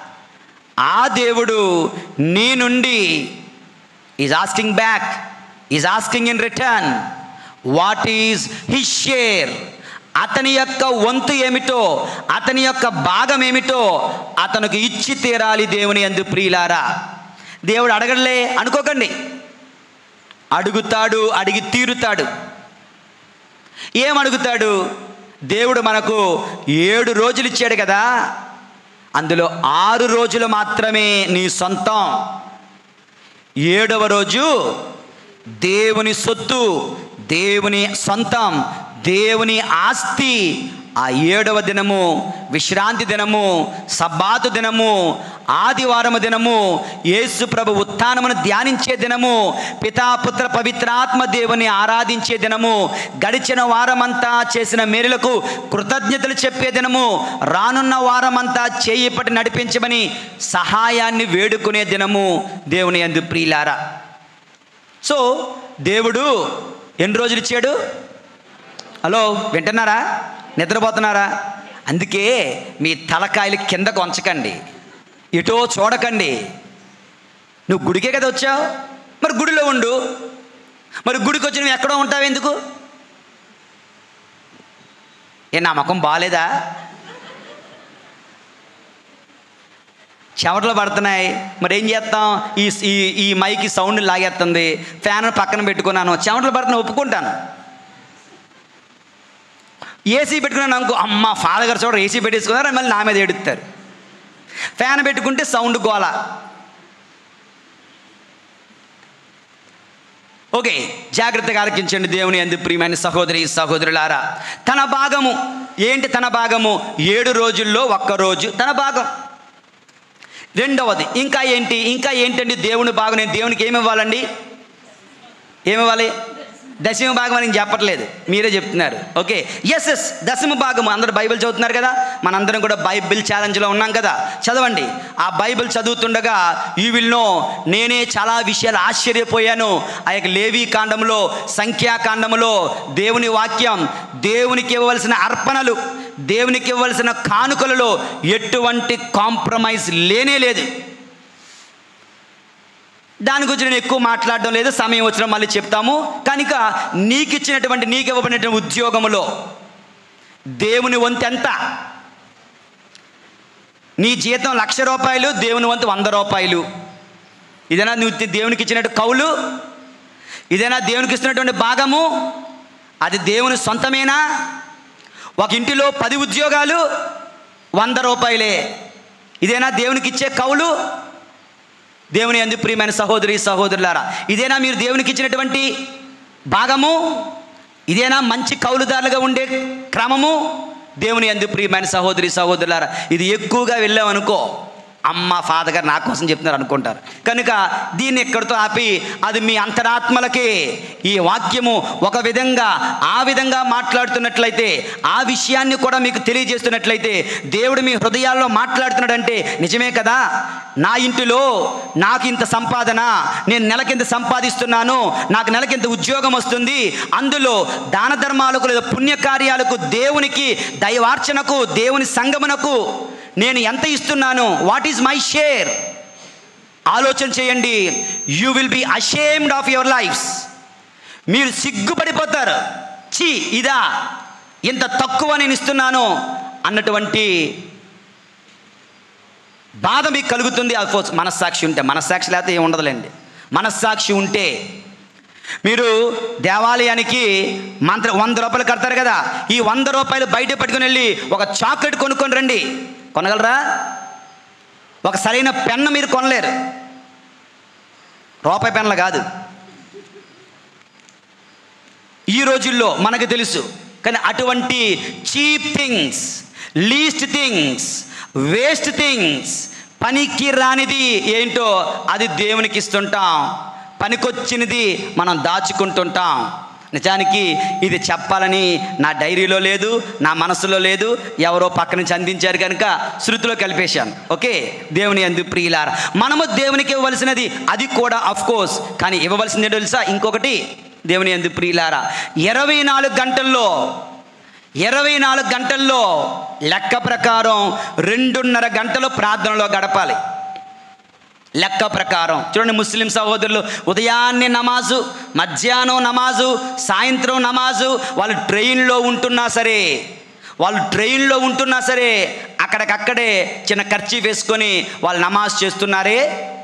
ఆ దేవుడు నీ నుండి is asking back, is asking in return what is his share. అతని యొక్క వంతు ఏమిటో, అతని యొక్క భాగం ఏమిటో అతనికి ఇచ్చి తీరాలి దేవుని యందు ప్రియులారా. దేవుడు అడగలే అనుకోకండి, అడుగుతాడు, అడిగి తీరుతాడు. ఏం అడుగుతాడు? దేవుడు మనకు ఏడు రోజులు ఇచ్చాడు కదా, అందులో ఆరు రోజులు మాత్రమే నీ సొంతం. ఏడవ రోజు దేవుని సొత్తు, దేవుని సొంతం, దేవుని ఆస్తి. ఆ ఏడవ దినము విశ్రాంతి దినము, సబ్బాతు దినము, ఆదివారము దినము, యేసు ప్రభు ఉత్థానమును ధ్యానించే దినము, పితాపుత్ర పవిత్రాత్మ దేవుని ఆరాధించే దినము, గడిచిన వారమంతా చేసిన మేలులకు కృతజ్ఞతలు చెప్పే దినము, రానున్న వారమంతా చేయి పట్టి నడిపించమని సహాయాన్ని వేడుకునే దినము దేవుని యందు ప్రియులారా. సో దేవుడు ఎన్ని రోజులు ఇచ్చాడు? హలో, వింటున్నారా? నిద్రపోతున్నారా? అందుకే మీ తలకాయలు కిందకు వంచకండి, ఎటో చూడకండి. నువ్వు గుడికే కదా వచ్చావు, మరి గుడిలో ఉండు. మరి గుడికి వచ్చి నువ్వు ఎక్కడో ఉంటావు ఎందుకు? ఏ నా ముఖం బాగాలేదా? చెమటలు పడుతున్నాయి, మరి ఏం చేస్తాం? ఈ ఈ ఈ మైకి సౌండ్ లాగేస్తుంది, ఫ్యాన్ పక్కన పెట్టుకున్నాను, చెమటలు పడుతున్నా, ఒప్పుకుంటాను. ఏసీ పెట్టుకున్నాను అనుకో, అమ్మ ఫాదర్ గారు చూడరు ఏసీ పెట్టేసుకున్నారు మళ్ళీ నా మీద ఎడుతారు. ఫ్యాన్ పెట్టుకుంటే సౌండ్ గోల. ఓకే, జాగ్రత్తగా ఆలకించండి దేవుని యందు ప్రియమైన సహోదరి సహోదరులారా. తన భాగము ఏంటి? తన భాగము ఏడు రోజుల్లో ఒక్కరోజు తన భాగం. రెండవది ఇంకా ఏంటి? ఇంకా ఏంటండి దేవుని భాగం? నేను దేవునికి ఏమి ఇవ్వాలండి? ఏమి ఇవ్వాలి? దశమ భాగం అని చెప్పట్లేదు, మీరే చెప్తున్నారు. ఓకే, ఎస్ ఎస్ దశమ భాగము. అందరూ బైబిల్ చదువుతున్నారు కదా, మనందరం కూడా బైబిల్ ఛాలెంజ్లో ఉన్నాం కదా, చదవండి. ఆ బైబిల్ చదువుతుండగా యూ విల్ నో, నేనే చాలా విషయాలు ఆశ్చర్యపోయాను. ఆ యొక్క లేవీ కాండంలో, సంఖ్యాకాండములో దేవుని వాక్యం దేవునికి ఇవ్వవలసిన అర్పణలు, దేవునికి ఇవ్వవలసిన కానుకలలో ఎటువంటి కాంప్రమైజ్ లేనే లేదు. దాని గురించి నేను ఎక్కువ మాట్లాడడం లేదు, సమయం వచ్చిన మళ్ళీ చెప్తాము. కనుక నీకు ఇచ్చినటువంటి, నీకు ఇవ్వబడినటువంటి ఉద్యోగంలో దేవుని వంతు ఎంత? నీ జీతం లక్ష రూపాయలు, దేవుని వంతు వంద రూపాయలు. ఇదేనా నువ్వు దేవునికి ఇచ్చినట్టు కౌలు? ఇదేనా దేవునికి ఇస్తున్నటువంటి భాగము? అది దేవుని సొంతమేనా? ఒక ఇంటిలో పది ఉద్యోగాలు వంద రూపాయలే. ఇదేనా దేవునికి ఇచ్చే కౌలు? దేవుని యందు ప్రియమైన సహోదరి సహోదరులారా, ఇదేనా మీరు దేవునికి ఇచ్చినటువంటి భాగము? ఇదేనా మంచి కౌలుదారులుగా ఉండే క్రమము? దేవుని యందు ప్రియమైన సహోదరి సహోదరులారా, ఇది ఎక్కువగా వెళ్ళామనుకో, అమ్మ ఫాదర్ గారు నా కోసం చెప్తున్నారు అనుకుంటారు. కనుక దీన్ని ఎక్కడితో ఆపి, అది మీ అంతరాత్మలకే ఈ వాక్యము ఒక విధంగా ఆ విధంగా మాట్లాడుతున్నట్లయితే, ఆ విషయాన్ని కూడా మీకు తెలియజేస్తున్నట్లయితే, దేవుడు మీ హృదయాల్లో మాట్లాడుతున్నాడంటే నిజమే కదా. నా ఇంటిలో నాకు ఇంత సంపాదన, నేను నెలకింత సంపాదిస్తున్నాను, నాకు నెలకింత ఉద్యోగం వస్తుంది, అందులో దాన ధర్మాలకు లేదా పుణ్యకార్యాలకు, దేవునికి దైవార్చనకు, దేవుని సంగమనకు నేను ఎంత ఇస్తున్నాను? What is my share? ఆలోచన చేయండి. You will be ashamed of your lifes. మీరు సిగ్గుపడిపోతారు. చీ, ఇదా ఇంత తక్కువ నేను ఇస్తున్నాను అన్నటువంటి బాధ మీకు కలుగుతుంది. అఫ్కోర్స్ మనస్సాక్షి ఉంటే. మనస్సాక్షి లేకపోతే ఏమి ఉండదులేండి. మనస్సాక్షి ఉంటే మీరు దేవాలయానికి మంత్ర వంద రూపాయలు కడతారు కదా, ఈ వంద రూపాయలు బయట పట్టుకుని వెళ్ళి ఒక చాక్లెట్ కొనుక్కొని రండి. కొనగలరా? ఒక సరైన పెన్ను మీరు కొనలేరు. రూపాయి పెన్నులు కాదు ఈ రోజుల్లో, మనకు తెలుసు. కానీ అటువంటి cheap things, least things, waste things, పనికి రానిది ఏంటో అది దేవునికి ఇస్తుంటాం. పనికొచ్చినది మనం దాచుకుంటుంటాం. నిజానికి ఇది చెప్పాలని నా డైరీలో లేదు, నా మనసులో లేదు, ఎవరో పక్క నుంచి అందించారు కనుక శృతిలో కలిపేశాను. ఓకే, దేవుని యందు ప్రియులారా, మనము దేవునికి ఇవ్వవలసినది అది కూడా అఫ్కోర్స్. కానీ ఇవ్వవలసింది ఏంటో తెలుసా? ఇంకొకటి, దేవుని యందు ప్రియులారా, ఇరవై నాలుగు గంటల్లో ఇరవై నాలుగు గంటల్లో లెక్క ప్రకారం రెండున్నర గంటలు ప్రార్థనలో గడపాలి. లెక్క ప్రకారం చూడండి, ముస్లిం సహోదరులు ఉదయాన్నే నమాజు, మధ్యాహ్నం నమాజు, సాయంత్రం నమాజు. వాళ్ళు ట్రైన్లో ఉంటున్నా సరే వాళ్ళు ట్రైన్లో ఉంటున్నా సరే అక్కడికక్కడే చిన్న ఖర్చు వేసుకొని వాళ్ళు నమాజ్ చేస్తున్నారే.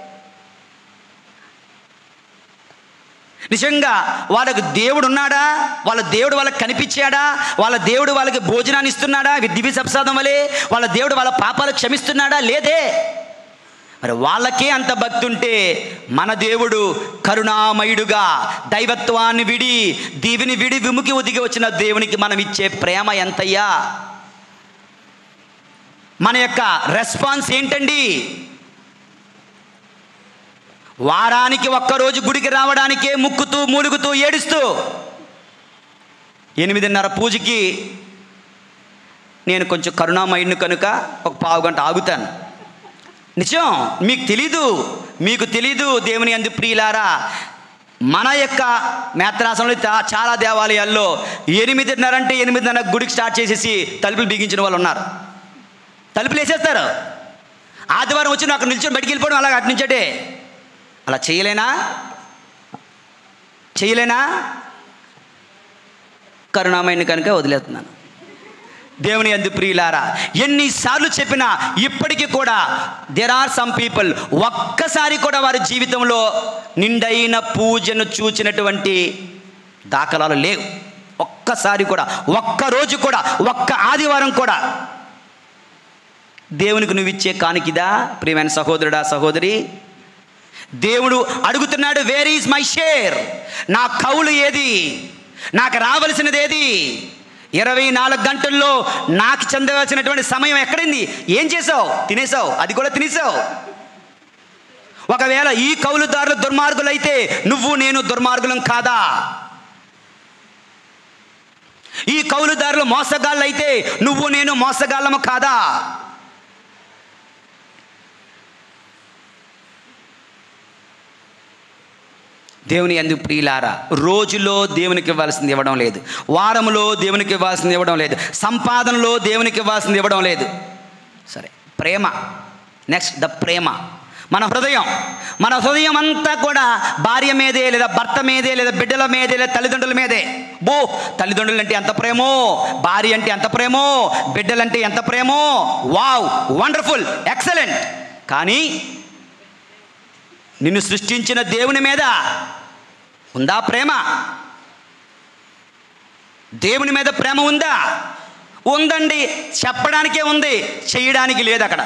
నిజంగా వాళ్ళకు దేవుడు ఉన్నాడా? వాళ్ళ దేవుడు వాళ్ళకి కనిపించాడా? వాళ్ళ దేవుడు వాళ్ళకి భోజనాన్ని ఇస్తున్నాడా దివ్య సప్రసాదం వలె? వాళ్ళ దేవుడు వాళ్ళ పాపాలు క్షమిస్తున్నాడా? లేదే. మరి వాళ్ళకే అంత భక్తి ఉంటే మన దేవుడు కరుణామయుడుగా దైవత్వాన్ని విడి దీవిని విడి విముఖి ఒదిగి వచ్చిన దేవునికి మనం ఇచ్చే ప్రేమ ఎంతయ్యా? మన యొక్క రెస్పాన్స్ ఏంటండి? వారానికి ఒక్కరోజు గుడికి రావడానికే ముక్కుతూ మూలుగుతూ ఏడుస్తూ ఎనిమిదిన్నర పూజకి నేను కొంచెం కరుణామయుడిని కనుక ఒక పావు గంట ఆగుతాను. నిజం, మీకు తెలీదు మీకు తెలీదు దేవుని యందు ప్రియులారా, మన యొక్క మేత్రాసంలో చాలా దేవాలయాల్లో ఎనిమిదిన్నర అంటే ఎనిమిదిన్నర గుడికి స్టార్ట్ చేసేసి తలుపులు బిగించిన వాళ్ళు ఉన్నారు. తలుపులు వేసేస్తారు. ఆదివారం వచ్చి అక్కడ నిల్చొని బయటికి వెళ్ళిపోవడం, అలాగ అటు నుంచటే. అలా చేయలేనా? చేయలేనా? కరుణామయుని కనుక వదిలేస్తున్నాను. దేవుని యందు ప్రియులారా, ఎన్నిసార్లు చెప్పినా ఇప్పటికీ కూడా దేర్ ఆర్ సమ్ పీపుల్ ఒక్కసారి కూడా వారి జీవితంలో నిండైన పూజను చూచినటువంటి దాఖలాలు లేవు. ఒక్కసారి కూడా, ఒక్క రోజు కూడా, ఒక్క ఆదివారం కూడా దేవునికి నువ్వు ఇచ్చే కానుకిదా ప్రియమైన సహోదరుడా సహోదరి? దేవుడు అడుగుతున్నాడు, వేర్ ఈజ్ మై షేర్? నా కౌలు ఏది? నాకు రావలసినది ఏది? ఇరవై నాలుగు గంటల్లో నాకు చెందవలసినటువంటి సమయం ఎక్కడింది? ఏం చేసావు? తినేసావు, అది కూడా తినేసావు. ఒకవేళ ఈ కౌలుదారులు దుర్మార్గులైతే నువ్వు నేను దుర్మార్గులం కాదా? ఈ కౌలుదారులు మోసగాళ్ళు అయితే నువ్వు నేను మోసగాళ్ళము కాదా? దేవుని యందు ప్రియులారా, రోజులో దేవునికి ఇవ్వాల్సింది ఇవ్వడం లేదు, వారంలో దేవునికి ఇవ్వాల్సింది ఇవ్వడం లేదు, సంపాదనలో దేవునికి ఇవ్వాల్సింది ఇవ్వడం లేదు. సరే, ప్రేమ. నెక్స్ట్ ద ప్రేమ. మన హృదయం మన హృదయం అంతా కూడా భార్య మీదే, లేదా భర్త మీదే, లేదా బిడ్డల మీదే, లేదా తల్లిదండ్రుల మీదే. బో, తల్లిదండ్రులు అంటే ఎంత ప్రేమో, భార్య అంటే ఎంత ప్రేమో, బిడ్డలంటే ఎంత ప్రేమో. Wow, wonderful, excellent. కానీ నిన్ను సృష్టించిన దేవుని మీద ఉందా ప్రేమ? దేవుని మీద ప్రేమ ఉందా? ఉందండి, చెప్పడానికే ఉంది, చెయ్యడానికి లేదు. అక్కడ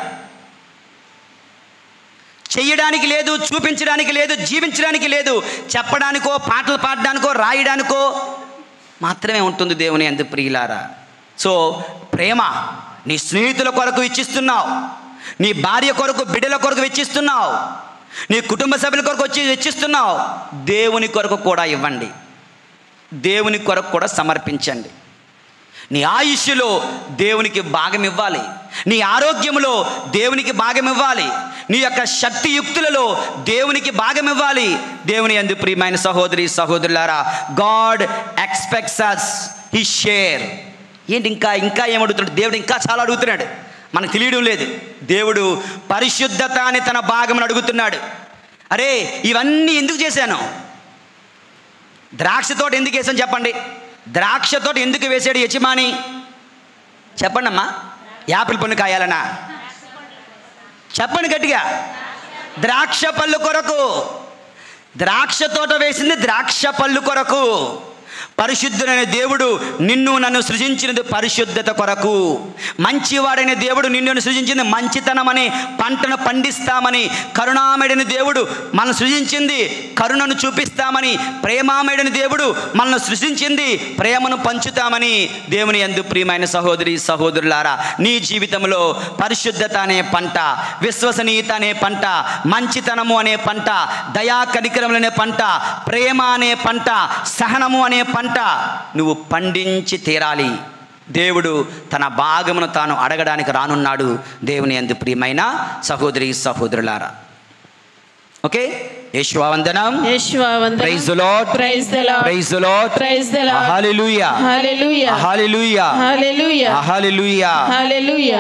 చెయ్యడానికి లేదు, చూపించడానికి లేదు, జీవించడానికి లేదు. చెప్పడానికో, పాటలు పాడడానికో, రాయడానికో మాత్రమే ఉంటుంది దేవుని యందు ప్రియులారా. సో ప్రేమ నీ స్నేహితుల కొరకు ఇచ్చిస్తున్నావు, నీ భార్య కొరకు, బిడ్డల కొరకు వెచ్చిస్తున్నావు, నీ కుటుంబ సభ్యుల కొరకు వచ్చి వెచ్చిస్తున్నావు. దేవుని కొరకు కూడా ఇవ్వండి, దేవుని కొరకు కూడా సమర్పించండి. నీ ఆయుష్లో దేవునికి భాగం ఇవ్వాలి, నీ ఆరోగ్యంలో దేవునికి భాగం ఇవ్వాలి, నీ యొక్క శక్తియుక్తులలో దేవునికి భాగం ఇవ్వాలి. దేవుని యందు ప్రియమైన సహోదరి సహోదరులారా, God expects us his share. ఏంటి ఇంకా ఇంకా ఏమడుగుతున్నాడు దేవుడు? ఇంకా చాలా అడుగుతున్నాడు, మనకు తెలియడం లేదు. దేవుడు పరిశుద్ధత అని తన భాగం అడుగుతున్నాడు. అరే, ఇవన్నీ ఎందుకు చేశాను? ద్రాక్ష తోట ఎందుకు వేసాను చెప్పండి? ద్రాక్ష తోట ఎందుకు వేసాడు యజమాని? చెప్పండి అమ్మా. యాపిల్ పండు కాయాలనా? చెప్పండి గట్టిగా. ద్రాక్ష పళ్ళు కొరకు. ద్రాక్ష తోట వేసింది ద్రాక్ష పళ్ళు కొరకు. పరిశుద్ధుడైన దేవుడు నిన్ను నన్ను సృజించినది పరిశుద్ధత కొరకు. మంచివాడైన దేవుడు నిన్ను సృజించింది మంచితనం అనే పంటను పండిస్తామని. కరుణామయుడైన దేవుడు మనం సృజించింది కరుణను చూపిస్తామని. ప్రేమామయుడైన దేవుడు మనల్ని సృజించింది ప్రేమను పంచుతామని. దేవుని యందు ప్రియమైన సహోదరి సహోదరులారా, నీ జీవితంలో పరిశుద్ధత అనే పంట, విశ్వసనీయత అనే పంట, మంచితనము అనే పంట, దయా కనికరములు అనే పంట, ప్రేమ అనే పంట, సహనము అనే పంట నువ్వు పండించి తీరాలి. దేవుడు తన భాగమును తాను అడగడానికి రానున్నాడు. దేవుని యందు ప్రియమైన సహోదరి సహోదరులారా, ఓకే. యేషువా వందనం. యేషువా వందనం. Praise the lord. Praise the lord. Praise the lord. Praise the lord. Hallelujah. Hallelujah. Hallelujah. Hallelujah. Hallelujah. Hallelujah.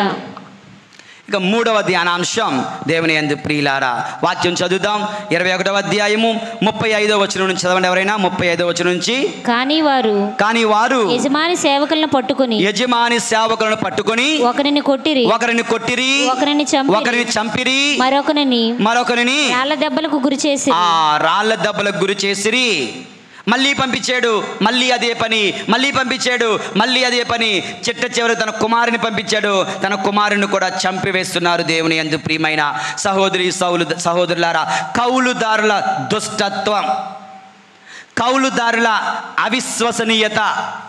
ఇక మూడవ ధ్యానాంశం, దేవుని యందు ప్రియులారా, వాక్యం చదువుదాం. ఇరవై ఒకటవ అధ్యాయము ముప్పై ఐదవ వచనం నుంచి చదవండి ఎవరైనా. ముప్పై ఐదవ వచనం నుంచి. కానీ వారు కానీ వారు యజమాని సేవకులను పట్టుకుని యజమాని సేవకులను పట్టుకొని ఒకరిని కొట్టిరి, ఒకరిని కొట్టిరి, ఒకరిని చంపిరి, ఒకరిని చంపిరి, మరొకరిని మరొకరిని రాళ్ల దెబ్బలకు గురి చేసి ఆ రాళ్ల దెబ్బలకు గురి చేసిరి. మళ్ళీ పంపించాడు, మళ్ళీ అదే పని, మళ్ళీ పంపించాడు, మళ్ళీ అదే పని. చిట్ట చివరికి తన కుమారుని పంపించాడు, తన కుమారుని కూడా చంపివేస్తున్నారు. దేవుని యందు ప్రియమైన సహోదరి సౌలు సహోదరులారా, కౌలుదారుల దుష్టత్వం, కౌలుదారుల అవిశ్వసనీయత,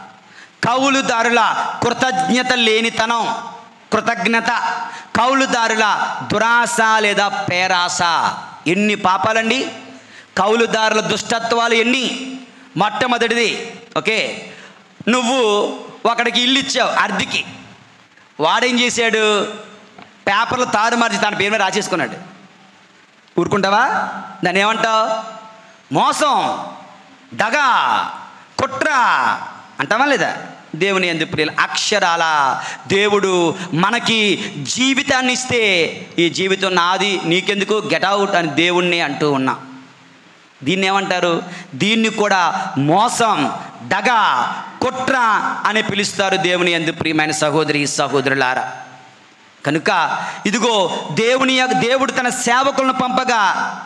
కౌలుదారుల కృతజ్ఞత లేనితనం, కృతజ్ఞత, కౌలుదారుల దురాశ లేదా పేరాశ. ఎన్ని పాపాలండి! కౌలుదారుల దుష్టత్వాలు ఎన్ని! మొట్టమొదటిది, ఓకే, నువ్వు ఒకడికి ఇల్లు ఇచ్చావు అద్దెకి. వాడేం చేశాడు? పేపర్లు తారుమార్చి తన పేరు మీద రాసేసుకున్నాడు. ఊరుకుంటావా? దాన్ని ఏమంటావు? మోసం, దగా, కుట్ర అంటావా లేదా? దేవుని యందు ప్రియుల అక్షరాల దేవుడు మనకి జీవితాన్ని ఇస్తే, ఈ జీవితం నాది, నీకెందుకు, గెట్ అవుట్ అని దేవుణ్ణి అంటూ ఉన్నా. దీన్ని ఏమంటారు? దీన్ని కూడా మోసం, దగ, కుట్ర అని పిలుస్తారు. దేవుని యందు ప్రియమైన సహోదరి సహోదరులారా, కనుక ఇదిగో దేవుని దేవుడు తన సేవకులను పంపగా,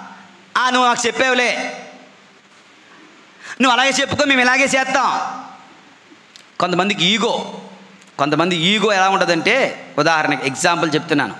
ఆ నువ్వు నాకు చెప్పావులే, నువ్వు అలాగే చెప్పుకో, మేము ఇలాగే చేస్తాం, కొంతమందికి ఈగో కొంతమంది ఈగో ఎలా ఉంటుందంటే, ఉదాహరణకి ఎగ్జాంపుల్ చెప్తున్నాను.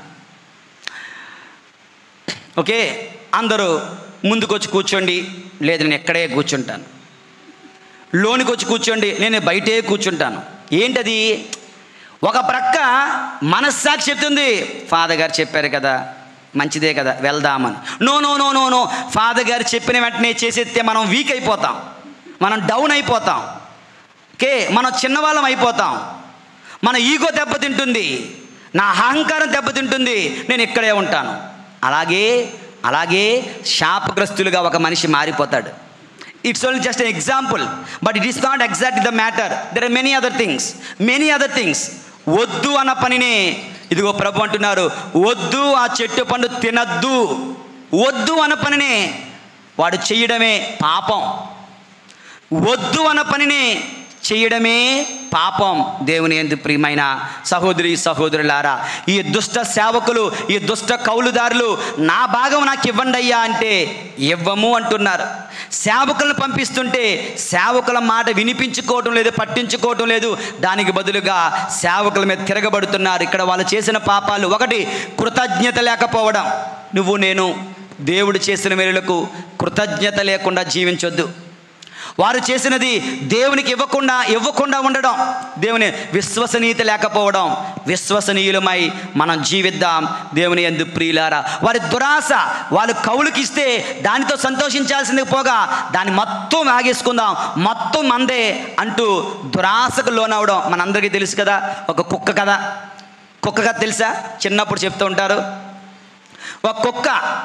ఓకే, అందరూ ముందుకు వచ్చి కూర్చోండి, లేదు నేను ఎక్కడే కూర్చుంటాను. లోనికి వచ్చి కూర్చోండి, నేను బయటే కూర్చుంటాను. ఏంటది? ఒక ప్రక్క మనస్సాక్షి చెప్తుంది, ఫాదర్ గారు చెప్పారు కదా, మంచిదే కదా, వెళ్దామని. No no no no no father గారు చెప్పిన వెంటనే చేసేస్తే మనం వీక్ అయిపోతాం, మనం డౌన్ అయిపోతాం. ఓకే, మనం చిన్నవాళ్ళం అయిపోతాం, మన ఈగో దెబ్బతింటుంది, నా అహంకారం దెబ్బతింటుంది, నేను ఇక్కడే ఉంటాను. అలాగే అలాగే శాపగ్రస్తులుగా ఒక మనిషి మారిపోతాడు. It's only just an example, but it is not exactly the matter. There are many other things many other things వద్దు అన్న పనినే ఇదిగో ప్రభు అంటున్నారు, వద్దు ఆ చెట్టు పండు తినద్దు, వద్దు అన్న పనినే వాడు చెయ్యడమే పాపం. వద్దు అన్న పనిని చేయడమే పాపం. దేవుని యందు ప్రియమైన సహోదరి సహోదరులారా, ఈ దుష్ట సేవకులు, ఈ దుష్ట కౌలుదారులు నా భాగం నాకు ఇవ్వండి అయ్యా అంటే ఇవ్వము అంటున్నారు. సేవకులను పంపిస్తుంటే సేవకుల మాట వినిపించుకోవటం లేదు, పట్టించుకోవటం లేదు. దానికి బదులుగా సేవకుల మీద తిరగబడుతున్నారు. ఇక్కడ వాళ్ళు చేసిన పాపాలు, ఒకటి కృతజ్ఞత లేకపోవడం. నువ్వు నేను దేవుడు చేసిన మేలులకు కృతజ్ఞత లేకుండా జీవించొద్దు. వారు చేసినది దేవునికి ఇవ్వకుండా ఇవ్వకుండా ఉండడం, దేవుని విశ్వసనీయత లేకపోవడం. విశ్వసనీయులమై మనం జీవిద్దాం దేవుని యందు ప్రియులారా. వారి దురాశ, వాళ్ళు కౌలుకిస్తే దానితో సంతోషించాల్సింది పోగా దాన్ని మొత్తం ఆగేసుకుందాం, మొత్తం మందే అంటూ దురాశకు లోనవడం మనందరికీ తెలుసు కదా. ఒక కుక్క కదా, కుక్క కథ తెలుసా? చిన్నప్పుడు చెప్తూ ఉంటారు. ఒక కుక్క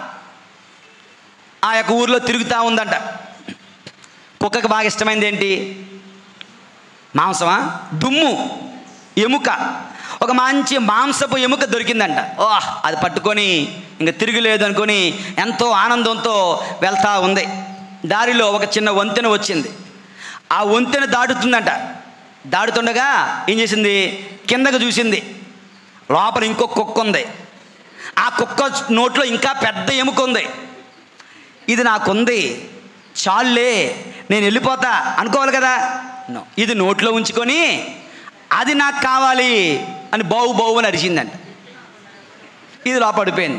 ఆ యొక్క ఊర్లో తిరుగుతూ ఉందంట. కుక్కకి బాగా ఇష్టమైంది ఏంటి? మాంసమా? దుమ్ము, ఎముక. ఒక మంచి మాంసపు ఎముక దొరికిందంట. ఓహ్, అది పట్టుకొని ఇంక తిరుగులేదు అనుకొని ఎంతో ఆనందంతో వెళ్తూ ఉంది. దారిలో ఒక చిన్న వంతెన వచ్చింది. ఆ వంతెన దాటుతుందంట. దాటుతుండగా ఏం చేసింది? కిందకు చూసింది. లోపల ఇంకో కుక్క ఉంది. ఆ కుక్క నోట్లో ఇంకా పెద్ద ఎముక ఉంది. ఇది నాకుంది, చాలులే, నేను వెళ్ళిపోతా అనుకోవాలి కదా. ఇది నోట్లో ఉంచుకొని అది నాకు కావాలి అని బావు బావు అని అరిచిందంట. ఇది లోపల పడిపోయింది.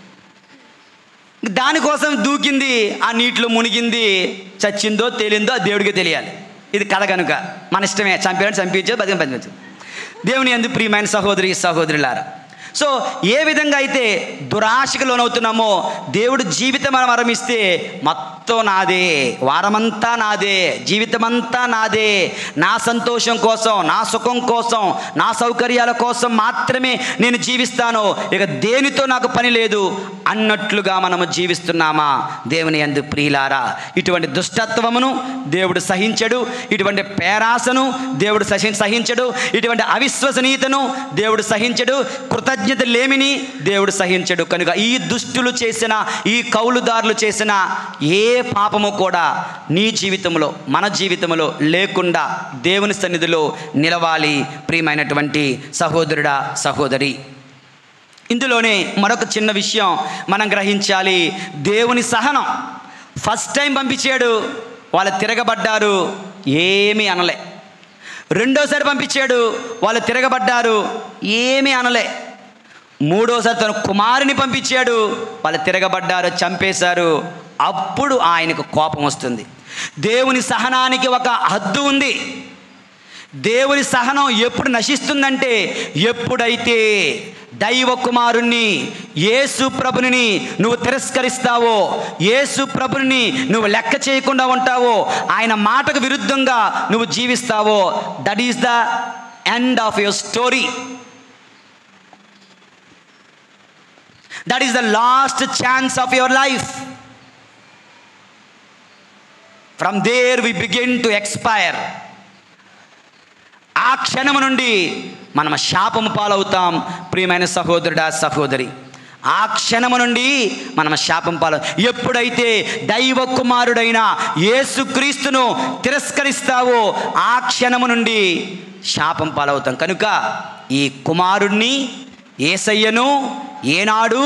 దానికోసం దూకింది, ఆ నీటిలో మునిగింది. చచ్చిందో తేలిందో అది దేవుడికి తెలియాలి. ఇది కథ కనుక మన ఇష్టమే, చంపేయాలని చంపించదు, బతికి పంపించదు. దేవుని యందు ప్రియమైన సహోదరి సహోదరులారా, సో ఏ విధంగా అయితే దురాశకు లోనవుతున్నామో, దేవుడు జీవితం మనం వరమిస్తే మొత్తం నాదే, వారమంతా నాదే, జీవితమంతా నాదే, నా సంతోషం కోసం, నా సుఖం కోసం, నా సౌకర్యాల కోసం మాత్రమే నేను జీవిస్తాను, ఇక దేనితో నాకు పని లేదు అన్నట్లుగా మనము జీవిస్తున్నామా? దేవుని యందు ప్రియులారా, ఇటువంటి దుష్టత్వమును దేవుడు సహించడు, ఇటువంటి పేరాసను దేవుడు సహి సహించడు ఇటువంటి అవిశ్వసనీయతను దేవుడు సహించడు, కృతజ్ఞత లేమిని దేవుడు సహించడు. కనుక ఈ దుష్టులు చేసిన, ఈ కౌలుదారులు చేసిన ఏ పాపము కూడా నీ జీవితంలో, మన జీవితంలో లేకుండా దేవుని సన్నిధిలో నిలవాలి. ప్రియమైనటువంటి సహోదరుడా సహోదరి, ఇందులోనే మరొక చిన్న విషయం మనం గ్రహించాలి. దేవుని సహనం. ఫస్ట్ టైం పంపించాడు, వాళ్ళు తిరగబడ్డారు, ఏమీ అనలే. రెండోసారి పంపించాడు, వాళ్ళు తిరగబడ్డారు, ఏమీ అనలే. మూడోసారి తన కుమారుని పంపించాడు, వాళ్ళు తిరగబడ్డారు, చంపేశారు. అప్పుడు ఆయనకు కోపం వస్తుంది. దేవుని సహనానికి ఒక హద్దు ఉంది. దేవుని సహనం ఎప్పుడు నశిస్తుందంటే, ఎప్పుడైతే దైవ కుమారుణ్ణి యేసు ప్రభుని నువ్వు తిరస్కరిస్తావో, యేసు ప్రభుని నువ్వు లెక్క చేయకుండా ఉంటావో, ఆయన మాటకు విరుద్ధంగా నువ్వు జీవిస్తావో, that is the end of your story. That is the last chance of your life. From there we begin to expire. ఆ క్షణము నుండి మనం శాపము పాలవుతాం. ప్రియమైన సహోదరుడా సహోదరి, ఆ క్షణము నుండి మనం శాపం పాలు. ఎప్పుడైతే దైవ కుమారుడైన యేసుక్రీస్తును తిరస్కరిస్తావో, ఆ క్షణము నుండి శాపం పాలవుతాం. కనుక ఈ కుమారుణ్ణి, యేసయ్యను ఏనాడు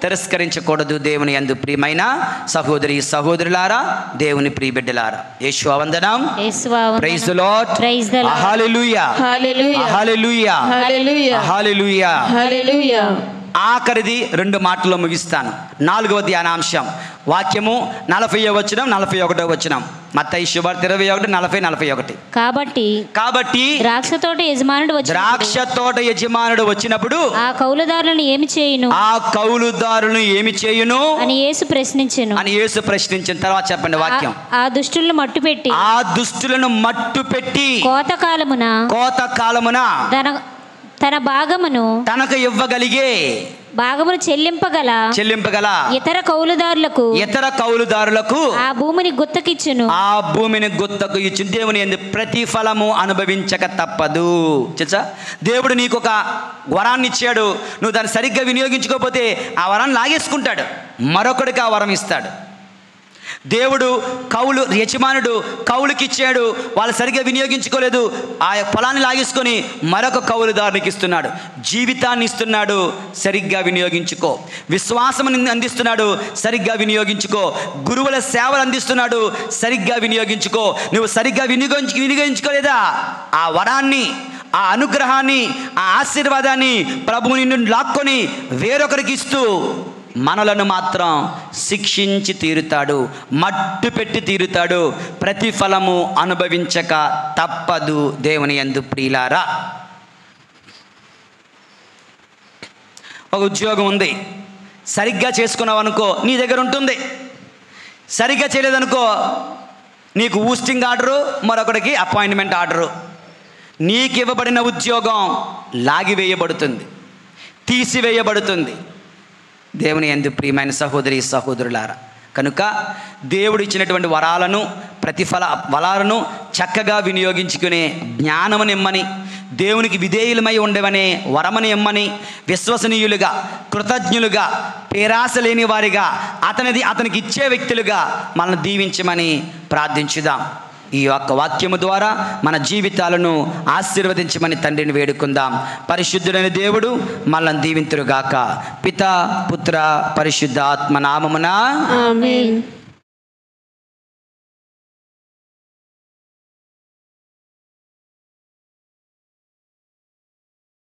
తిరస్కరించకూడదు. దేవుని యందు ప్రియమైన సహోదరి సహోదరులారా, దేవుని ప్రియబిడ్డలారా, యేసు వందనం. యేసువా వందనం. Praise the lord. Praise the lord. Hallelujah. Hallelujah. Hallelujah. Hallelujah. Hallelujah. Hallelujah. ఆఖరిది రెండు మాటల్లో ముగిస్తాను. నాలుగవ ధ్యానాంశం వాక్యము నలభై వచనం నలభై ఒకటో వచనం. మత్తయి శుభవార్త ఇరవై ఒకటి నలభై నలభై ఒకటి. కాబట్టి కాబట్టి ద్రాక్ష తోట యజమానుడు వచ్చి ద్రాక్ష తోట యజమానుడు వచ్చినప్పుడు ఆ కౌలుదారులను ఏమి చేయును ఆ కౌలుదారులను ఏమి చేయును అని యేసు ప్రశ్నించెను. అని యేసు ప్రశ్నించిన తర్వాత చెప్పండి వాక్యం. ఆ దుష్టులను మట్టు పెట్టి ఆ దుష్టులను మట్టు పెట్టి కోత కాలమున కోత కాలమున తన తన భాగమును తనకు ఇవ్వగలిగే భాగమును చెల్లింపగల చెల్లింపగల ఇతర కౌలుదారులకు ఇతర కౌలుదారులకు ఆ భూమిని గుత్తకిచ్చును. ఆ భూమిని గుత్తకు ఇచ్చి దేవుని యందు ప్రతిఫలము అనుభవించక తప్పదు. చచ్చా, దేవుడు నీకు ఒక వరాన్ని ఇచ్చాడు, నువ్వు దాన్ని సరిగ్గా వినియోగించుకోకపోతే ఆ వరాన్ని లాగేసుకుంటాడు, మరొకడికి ఆ వరం ఇస్తాడు. దేవుడు కౌలు యజమానుడు కౌలుకి ఇచ్చాడు, వాళ్ళు సరిగ్గా వినియోగించుకోలేదు, ఆ పొలాన్ని లాగేసుకొని మరొక కౌలుదారునికి ఇస్తున్నాడు. జీవితాన్ని ఇస్తున్నాడు, సరిగ్గా వినియోగించుకో. విశ్వాసం అందిస్తున్నాడు, సరిగ్గా వినియోగించుకో. గురువుల సేవలు అందిస్తున్నాడు, సరిగ్గా వినియోగించుకో. నువ్వు సరిగ్గా వినియోగించు వినియోగించుకోలేదా ఆ వరాన్ని, ఆ అనుగ్రహాన్ని, ఆ ఆశీర్వాదాన్ని ప్రభువు నిన్ను లాక్కొని వేరొకరికి ఇస్తూ మనలను మాత్రం శిక్షించి తీరుతాడు, మట్టు పెట్టి తీరుతాడు. ప్రతిఫలము అనుభవించక తప్పదు. దేవుని యందు ప్రియులారా, ఒక ఉద్యోగం ఉంది, సరిగ్గా చేసుకున్నావు అనుకో నీ దగ్గర ఉంటుంది. సరిగ్గా చేయలేదనుకో నీకు ఊస్టింగ్ ఆర్డరు, మరొకడికి అపాయింట్మెంట్ ఆర్డరు. నీకు ఇవ్వబడిన ఉద్యోగం లాగివేయబడుతుంది, తీసివేయబడుతుంది. దేవుని యందు ప్రియమైన సహోదరి సహోదరులారా, కనుక దేవుడు ఇచ్చినటువంటి వరాలను ప్రతిఫల వరాలను చక్కగా వినియోగించుకునే జ్ఞానముని ఇమ్మని, దేవునికి విధేయులమై ఉండవనే వరమని ఇమ్మని, విశ్వసనీయులుగా, కృతజ్ఞులుగా, పేరాస లేని వారిగా, అతనిది అతనికి ఇచ్చే వ్యక్తులుగా మనల్ని దీవించమని ప్రార్థించుదాం. ఈ యొక్క వాక్యము ద్వారా మన జీవితాలను ఆశీర్వదించమని తండ్రిని వేడుకుందాం. పరిశుద్ధుడైన దేవుడు మనల్ని దీవింతురుగాక. పితా పుత్ర పరిశుద్ధాత్మ నామమున ఆమేన్.